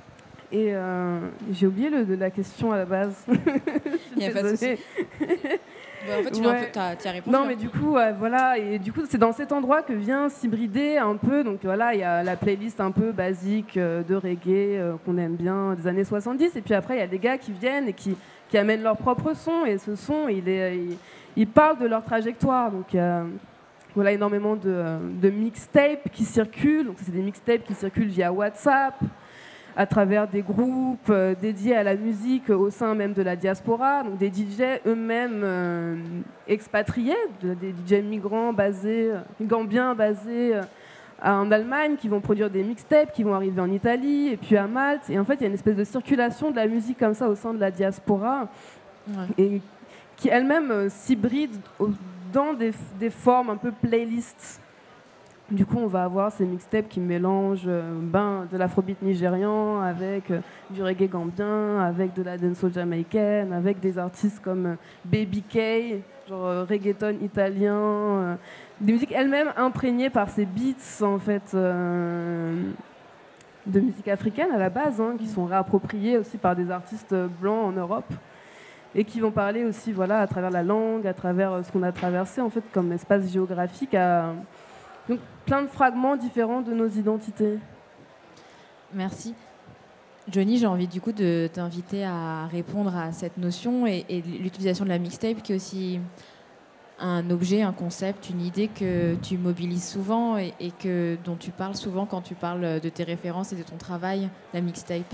Et euh, j'ai oublié le, de la question à la base. Il n'y a pas de souci. Bah, en fait, tu Ouais. as répondu. Non, mais du coup, euh, voilà, et du coup, c'est dans cet endroit que vient s'hybrider un peu. Donc voilà, il y a la playlist un peu basique euh, de reggae euh, qu'on aime bien des années soixante-dix. Et puis après, il y a des gars qui viennent et qui, qui amènent leur propre son. Et ce son, il, est, il, il parle de leur trajectoire. Donc euh, voilà, énormément de, de mixtapes qui circulent. Donc c'est des mixtapes qui circulent via WhatsApp, à travers des groupes euh, dédiés à la musique euh, au sein même de la diaspora, donc des D J eux-mêmes euh, expatriés, de- des D J migrants basés, euh, gambiens basés euh, en Allemagne, qui vont produire des mixtapes, qui vont arriver en Italie et puis à Malte. Et en fait, il y a une espèce de circulation de la musique comme ça au sein de la diaspora, Ouais. et qui elle-même euh, s'hybride au- dans des, des formes un peu playlists. Du coup, on va avoir ces mixtapes qui mélangent euh, ben, de l'afrobeat nigérian avec euh, du reggae gambien, avec de la dancehall jamaïcaine, avec des artistes comme euh, Baby K, genre euh, reggaeton italien, euh, des musiques elles-mêmes imprégnées par ces beats en fait euh, de musique africaine à la base, hein, qui sont réappropriés aussi par des artistes euh, blancs en Europe et qui vont parler aussi, voilà, à travers la langue, à travers euh, ce qu'on a traversé en fait comme espace géographique, à donc plein de fragments différents de nos identités. Merci. Johnny, j'ai envie du coup de t'inviter à répondre à cette notion et, et l'utilisation de la mixtape qui est aussi un objet, un concept, une idée que tu mobilises souvent et, et que, dont tu parles souvent quand tu parles de tes références et de ton travail, la mixtape.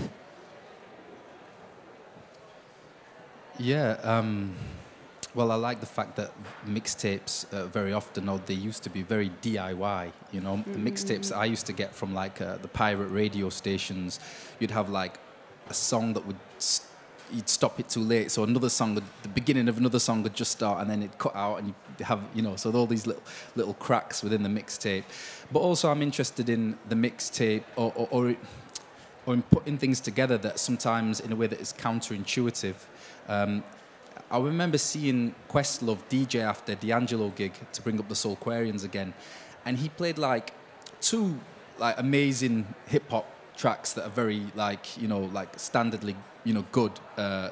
Yeah, um, well, I like the fact that mixtapes uh, very often, oh, they used to be very D I Y, you know. The mixtapes I used to get from like uh, the pirate radio stations, you'd have like a song that would, st- you'd stop it too late, so another song, would, the beginning of another song would just start and then it'd cut out and you have, you know, so all these little little cracks within the mixtape. But also I'm interested in the mixtape or, or, or, or in putting things together that sometimes in a way that is counterintuitive. Um, I remember seeing Questlove D J after D'Angelo gig, to bring up the Soulquarians again, and he played like two like amazing hip hop tracks that are very like you know like standardly you know good. Uh,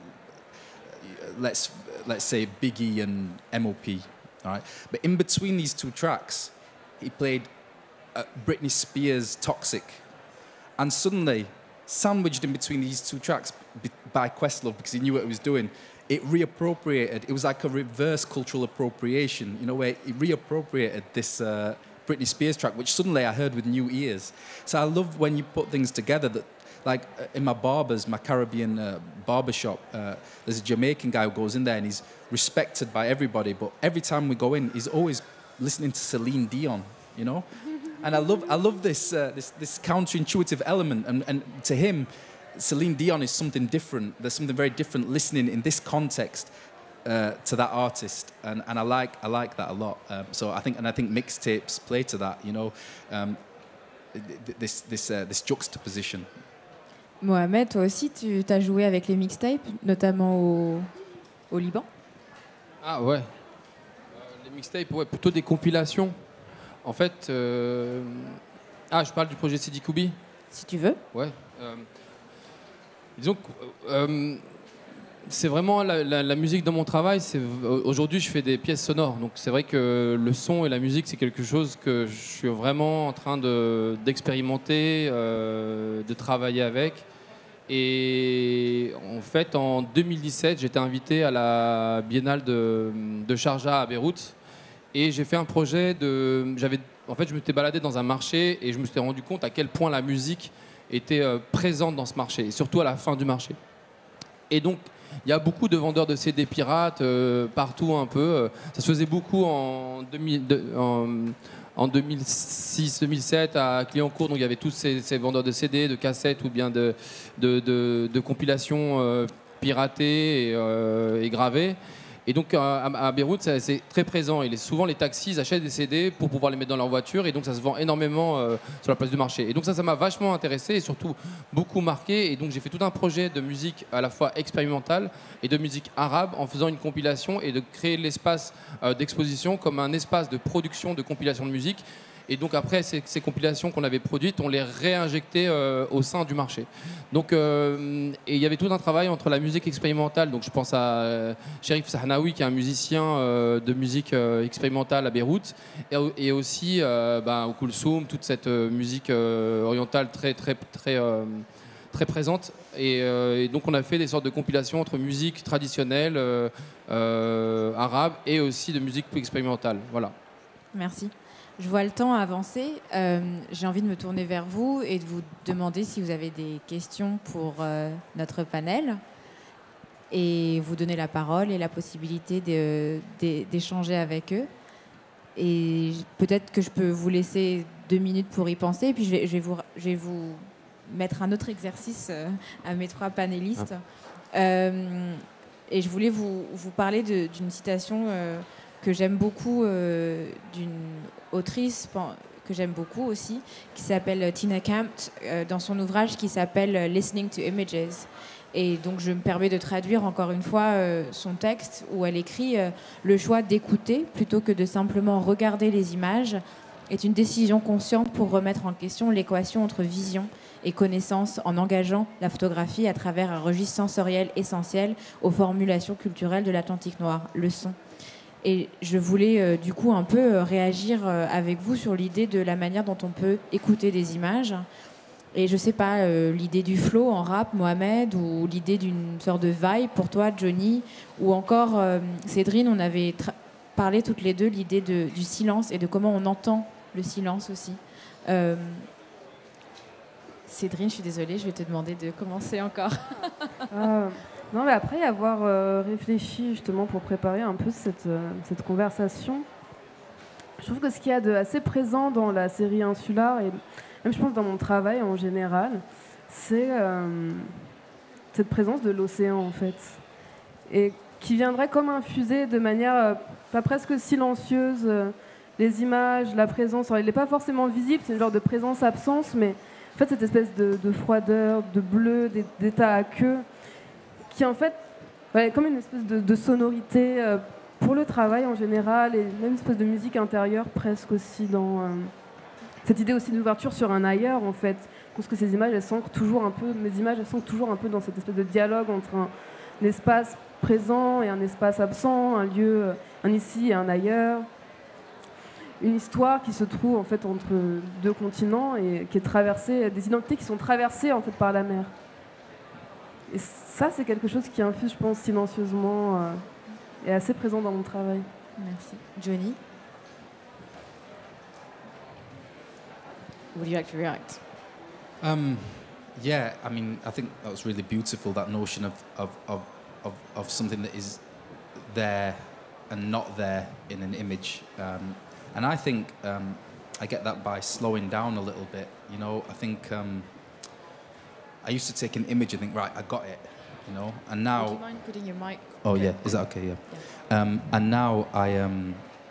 let's let's say Biggie and M O P, all right. But in between these two tracks, he played uh, Britney Spears' Toxic, and suddenly, sandwiched in between these two tracks b- by Questlove, because he knew what he was doing, it reappropriated. It was like a reverse cultural appropriation, you know, where he reappropriated this uh, Britney Spears track, which suddenly I heard with new ears. So I love when you put things together that, like uh, in my barbers, my Caribbean uh, barbershop, uh, there's a Jamaican guy who goes in there and he's respected by everybody, but every time we go in, he's always listening to Celine Dion, you know? And I love, I love this, uh, this, this counterintuitive element. And, and to him, Celine Dion is something different. There's something very different listening in this context uh, to that artist, and, and I like, I like that a lot. Um, so I think, and I think mixtapes play to that. You know, um, th- this, this, uh, this juxtaposition. Mohamed, toi aussi, tu as joué avec les mixtapes, notamment au, au Liban. Ah ouais. Euh, les mixtapes, ouais, plutôt des compilations. En fait, euh... ah, je parle du projet Sidi Koubi. Si tu veux. Ouais. Euh... Disons que euh, c'est vraiment la, la, la musique dans mon travail. C'est... Aujourd'hui, je fais des pièces sonores. Donc, c'est vrai que le son et la musique, c'est quelque chose que je suis vraiment en train de, d'expérimenter, euh, de travailler avec. Et en fait, en deux mille dix-sept, j'étais invité à la Biennale de, de Sharjah à Beyrouth. Et j'ai fait un projet de... J'avais, en fait, je m'étais baladé dans un marché et je me suis rendu compte à quel point la musique était euh, présente dans ce marché, et surtout à la fin du marché. Et donc, il y a beaucoup de vendeurs de C D pirates euh, partout un peu. Ça se faisait beaucoup en, deux mille, de, en, en deux mille six deux mille sept à Clignancourt. Donc, il y avait tous ces, ces vendeurs de C D, de cassettes ou bien de, de, de, de compilations euh, piratées et, euh, et gravées. Et donc à, à Beyrouth, c'est, c'est très présent. Et les, souvent, les taxis ils achètent des C D pour pouvoir les mettre dans leur voiture. Et donc, ça se vend énormément euh, sur la place du marché. Et donc, ça, ça m'a vachement intéressé et surtout beaucoup marqué. Et donc, j'ai fait tout un projet de musique à la fois expérimentale et de musique arabe en faisant une compilation et de créer l'espace euh, d'exposition comme un espace de production de compilation de musique. Et donc après, ces, ces compilations qu'on avait produites, on les réinjectait euh, au sein du marché. Donc, euh, et il y avait tout un travail entre la musique expérimentale. Donc je pense à euh, Cherif Sahnaoui, qui est un musicien euh, de musique euh, expérimentale à Beyrouth, et, et aussi euh, ben, Kulsoum, toute cette euh, musique euh, orientale très très très euh, très présente. Et, euh, et donc on a fait des sortes de compilations entre musique traditionnelle euh, euh, arabe et aussi de musique plus expérimentale. Voilà. Merci. Je vois le temps avancer. Euh, j'ai envie de me tourner vers vous et de vous demander si vous avez des questions pour euh, notre panel et vous donner la parole et la possibilité de, de, d'échanger avec eux. Et peut-être que je peux vous laisser deux minutes pour y penser. Et puis je vais, je vais, vous, je vais vous mettre un autre exercice euh, à mes trois panélistes. Ah. Euh, et je voulais vous, vous parler de, d'une citation euh, que j'aime beaucoup, euh, d'une autrice que j'aime beaucoup aussi, qui s'appelle Tina Campt, euh, dans son ouvrage qui s'appelle Listening to Images. Et donc je me permets de traduire encore une fois euh, son texte où elle écrit euh, « Le choix d'écouter plutôt que de simplement regarder les images est une décision consciente pour remettre en question l'équation entre vision et connaissance en engageant la photographie à travers un registre sensoriel essentiel aux formulations culturelles de l'Atlantique noir, le son. » Et je voulais euh, du coup un peu euh, réagir euh, avec vous sur l'idée de la manière dont on peut écouter des images. Et je sais pas, euh, l'idée du flow en rap, Mohamed, ou l'idée d'une sorte de vibe pour toi, Johnny, ou encore euh, Cédrine, on avait tra- parlé toutes les deux l'idée de, du silence et de comment on entend le silence aussi. Euh, Cédrine, je suis désolée, je vais te demander de commencer encore. euh, non, mais après avoir euh, réfléchi justement pour préparer un peu cette, euh, cette conversation, je trouve que ce qu'il y a de assez présent dans la série Insular, et même je pense dans mon travail en général, c'est euh, cette présence de l'océan en fait, et qui viendrait comme infuser de manière euh, pas presque silencieuse euh, les images, la présence. Alors, il n'est pas forcément visible, c'est une genre de présence-absence, mais en fait cette espèce de, de froideur, de bleu, d'état aqueux, qui en fait ouais, comme une espèce de, de sonorité euh, pour le travail en général, et même une espèce de musique intérieure presque aussi dans euh, cette idée aussi d'ouverture sur un ailleurs en fait. Parce que ces images, elles s'ancrent toujours un peu, mes images, elles s'ancrent toujours un peu dans cette espèce de dialogue entre un, un espace présent et un espace absent, un lieu, un ici et un ailleurs. Une histoire qui se trouve en fait entre deux continents et qui est traversée, des identités qui sont traversées en fait par la mer. Et ça, c'est quelque chose qui infuse, je pense, silencieusement euh, et assez présent dans mon travail. Merci. Johnny? Would you like to react? Um, yeah, I mean, I think that was really beautiful, that notion of, of, of, of, of something that is there and not there in an image. Um, and I think um, I get that by slowing down a little bit. You know, I think um, I used to take an image and think, right, I got it, you know, and now... Would you mind putting your mic? Oh, yeah, is that okay? Yeah. yeah. Um, and now I... Um,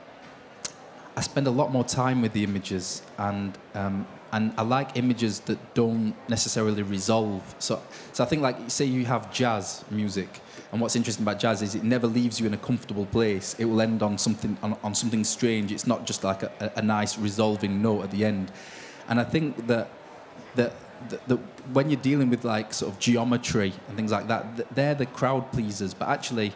I spend a lot more time with the images, and um, and I like images that don't necessarily resolve. So, so I think, like, say you have jazz music, and what's interesting about jazz is it never leaves you in a comfortable place. It will end on something on, on something strange. It's not just like a, a, a nice resolving note at the end. And I think that that, that that when you're dealing with like sort of geometry and things like that, they're the crowd pleasers. But actually,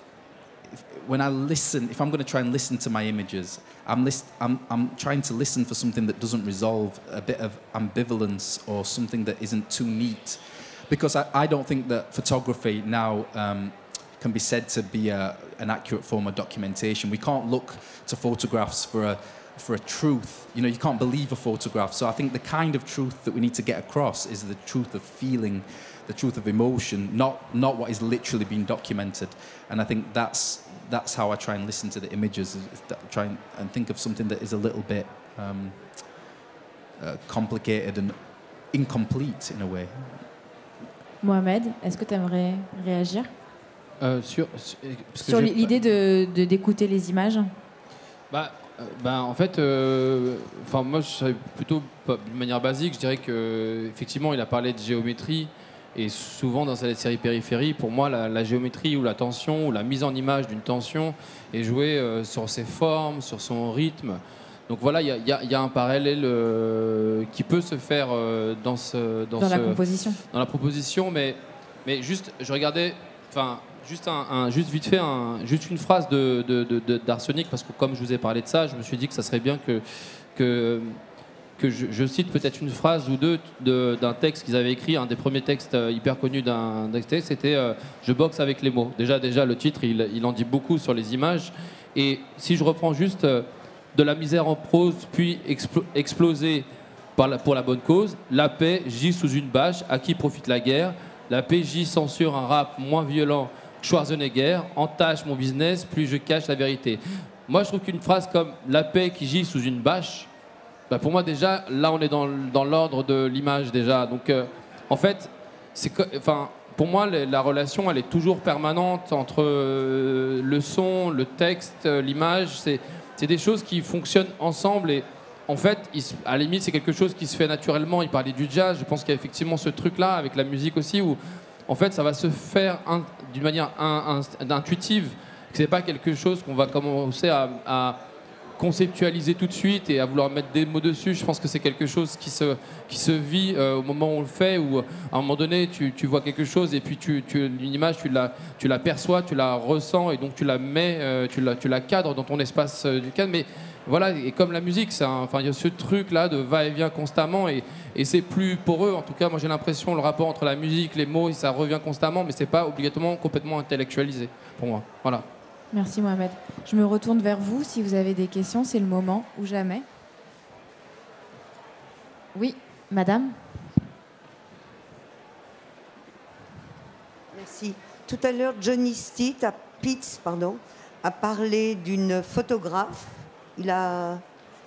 when I listen, if I'm going to try and listen to my images, I'm, list, I'm, I'm trying to listen for something that doesn't resolve, a bit of ambivalence or something that isn't too neat. Because I, I don't think that photography now um, can be said to be a, an accurate form of documentation. We can't look to photographs for a, for a truth. You know, you can't believe a photograph. So I think the kind of truth that we need to get across is the truth of feeling, the truth of emotion, not, not what is literally being documented. And I think that's... That's how I try and listen to the images, is try and, and think of something that is a little bit um, uh, complicated and incomplete in a way. Mohamed, est-ce que tu aimerais réagir euh, Sur, sur, sur l'idée de, de, d'écouter les images? bah, euh, bah, En fait, euh, moi, je serais plutôt, de manière basique, je dirais qu'effectivement, il a parlé de géométrie. Et souvent, dans cette série Périphérie, pour moi, la, la géométrie ou la tension ou la mise en image d'une tension est jouée euh, sur ses formes, sur son rythme. Donc voilà, il y, y, y a un parallèle euh, qui peut se faire euh, dans, ce, dans, dans ce, la composition. Dans la proposition, mais, mais juste, je regardais, enfin, juste, un, un, juste vite fait, un, juste une phrase de, de, de, d'Arsenic, parce que comme je vous ai parlé de ça, je me suis dit que ça serait bien que, que, que je, je cite peut-être une phrase ou deux de, d'un texte qu'ils avaient écrit, un des premiers textes hyper connus d'un, d'un texte, c'était euh, « Je boxe avec les mots ». Déjà, déjà, le titre, il, il en dit beaucoup sur les images. Et si je reprends juste... Euh, de la misère en prose, puis explo exploser par la, pour la bonne cause. La paix gît sous une bâche, à qui profite la guerre. La P J censure un rap moins violent que Schwarzenegger. Entache mon business, plus je cache la vérité. Moi, je trouve qu'une phrase comme « la paix qui gît sous une bâche », bah pour moi, déjà, là, on est dans, dans l'ordre de l'image, déjà. Donc, euh, en fait, c'est enfin, pour moi, la relation, elle est toujours permanente entre euh, le son, le texte, l'image. C'est... C'est des choses qui fonctionnent ensemble et en fait, il, à la limite, c'est quelque chose qui se fait naturellement. Il parlait du jazz, je pense qu'il y a effectivement ce truc-là avec la musique aussi où en fait, ça va se faire d'une manière un, un, intuitive. C'est pas quelque chose qu'on va commencer à, à conceptualiser tout de suite et à vouloir mettre des mots dessus. Je pense que c'est quelque chose qui se, qui se vit euh, au moment où on le fait, où à un moment donné, tu, tu vois quelque chose et puis tu, tu, une image, tu la, tu la perçois, tu la ressens et donc tu la mets, euh, tu, la, tu la cadres dans ton espace euh, du cadre. Mais voilà, et comme la musique, c'est un, enfin, il y a ce truc-là de va-et-vient constamment et, et c'est plus poreux. En tout cas, moi j'ai l'impression, le rapport entre la musique, les mots, ça revient constamment, mais c'est pas obligatoirement complètement intellectualisé pour moi. Voilà. Merci Mohamed. Je me retourne vers vous si vous avez des questions, c'est le moment ou jamais. Oui, madame. Merci. Tout à l'heure, Johnny Stitt, à Pitts, pardon, a parlé d'une photographe. Il a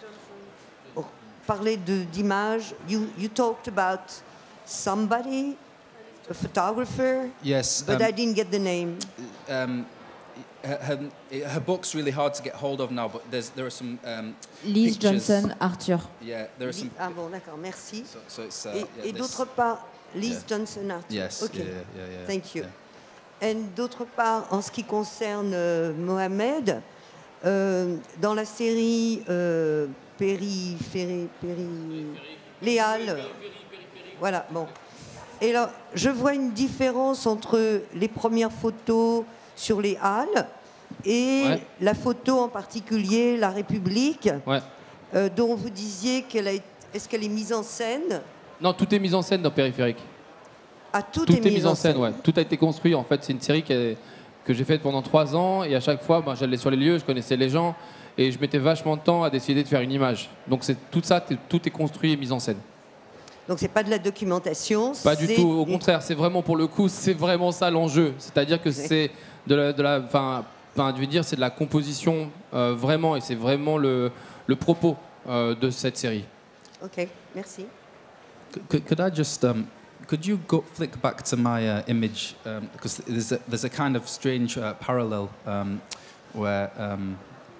parlé d'images. You, you talked about somebody, a photographer. Yes. But um, I didn't get the name. Um, Her, her, her book's really hard to get hold of now, but there's, there are some um, Liz pictures. Johnson, Arthur. Yeah, there are some. Ah bon, d'accord, merci. So, so it's, uh, et yeah, et this- d'autre part, Liz Yeah. Johnson Arthur. Yes. Ok. Yeah, yeah, yeah. Thank you. Yeah. Et d'autre part, en ce qui concerne euh, Mohamed, euh, dans la série euh, Périphérie, Péri... Les Halles, voilà, bon. Et là, je vois une différence entre les premières photos sur les Halles et Ouais. la photo en particulier, La République, Ouais. euh, dont vous disiez qu'elle a été... Est-ce qu'elle est mise en scène? Non, tout est mis en scène dans Périphérique. Ah, tout, Tout est, mis en scène, ouais. Tout a été construit. En fait, c'est une série qui est- que j'ai faite pendant trois ans et à chaque fois, ben, j'allais sur les lieux, je connaissais les gens et je mettais vachement de temps à décider de faire une image. Donc c'est tout ça, t- tout est construit et mis en scène. Donc c'est pas de la documentation. Pas du c'est tout. Au une- contraire, c'est vraiment pour le coup, c'est vraiment ça l'enjeu. C'est-à-dire que c'est de la, de la, enfin, enfin, je veux dire, c'est de la composition euh, vraiment et c'est vraiment le, le propos euh, de cette série. Ok, merci. Could, could I just um, could you go flick back to my uh, image because there's a, there's a kind of strange uh, parallel um, where um,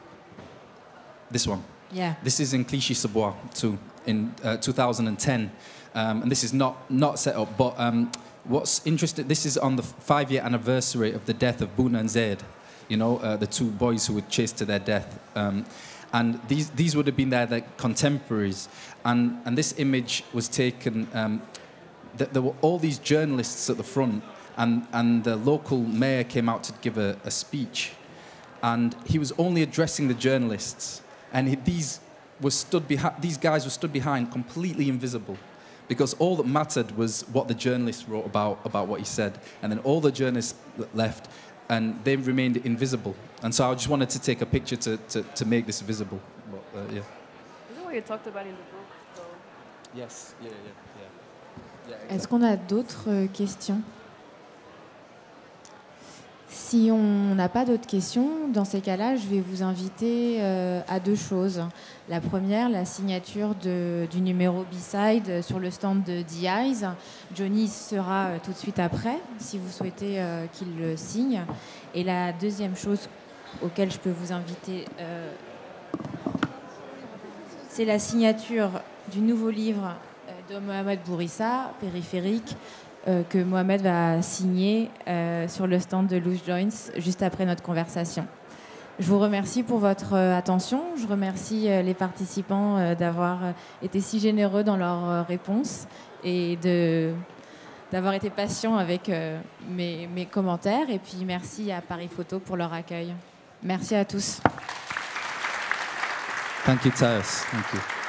this one. Yeah. This is in Clichy-sous-Bois too in uh, two thousand ten, um, and this is not not set up. But um, what's interesting, this is on the five-year anniversary of the death of Bouna and Zaid. You know, uh, the two boys who were chased to their death. Um, and these these would have been their, their contemporaries. And and this image was taken. Um, th- there were all these journalists at the front, and and the local mayor came out to give a, a speech, and he was only addressing the journalists. And he, these were stood behind. These guys were stood behind, completely invisible, because all that mattered was what the journalists wrote about about what he said. And then all the journalists left, and they remained invisible. And so I just wanted to take a picture to to, to make this visible. But, uh, yeah. Isn't what you talked about in the book, though? Yes. Yeah. Yeah. Yeah. yeah Est-ce qu'on a d'autres euh, questions? Si on n'a pas d'autres questions, dans ces cas-là, je vais vous inviter euh, à deux choses. La première, la signature de- du numéro B-Side sur le stand de The Eyes. Johnny sera euh, tout de suite après, si vous souhaitez euh, qu'il le signe. Et la deuxième chose auquel je peux vous inviter, euh, c'est la signature du nouveau livre euh, de Mohamed Bourissa, Périphérique, euh, que Mohamed va signer euh, sur le stand de Loose Joints juste après notre conversation. Je vous remercie pour votre euh, attention. Je remercie euh, les participants euh, d'avoir euh, été si généreux dans leurs euh, réponses et de, d'avoir été patients avec euh, mes, mes commentaires. Et puis merci à Paris Photo pour leur accueil. Merci à tous. Thank you, Thais. Thank you.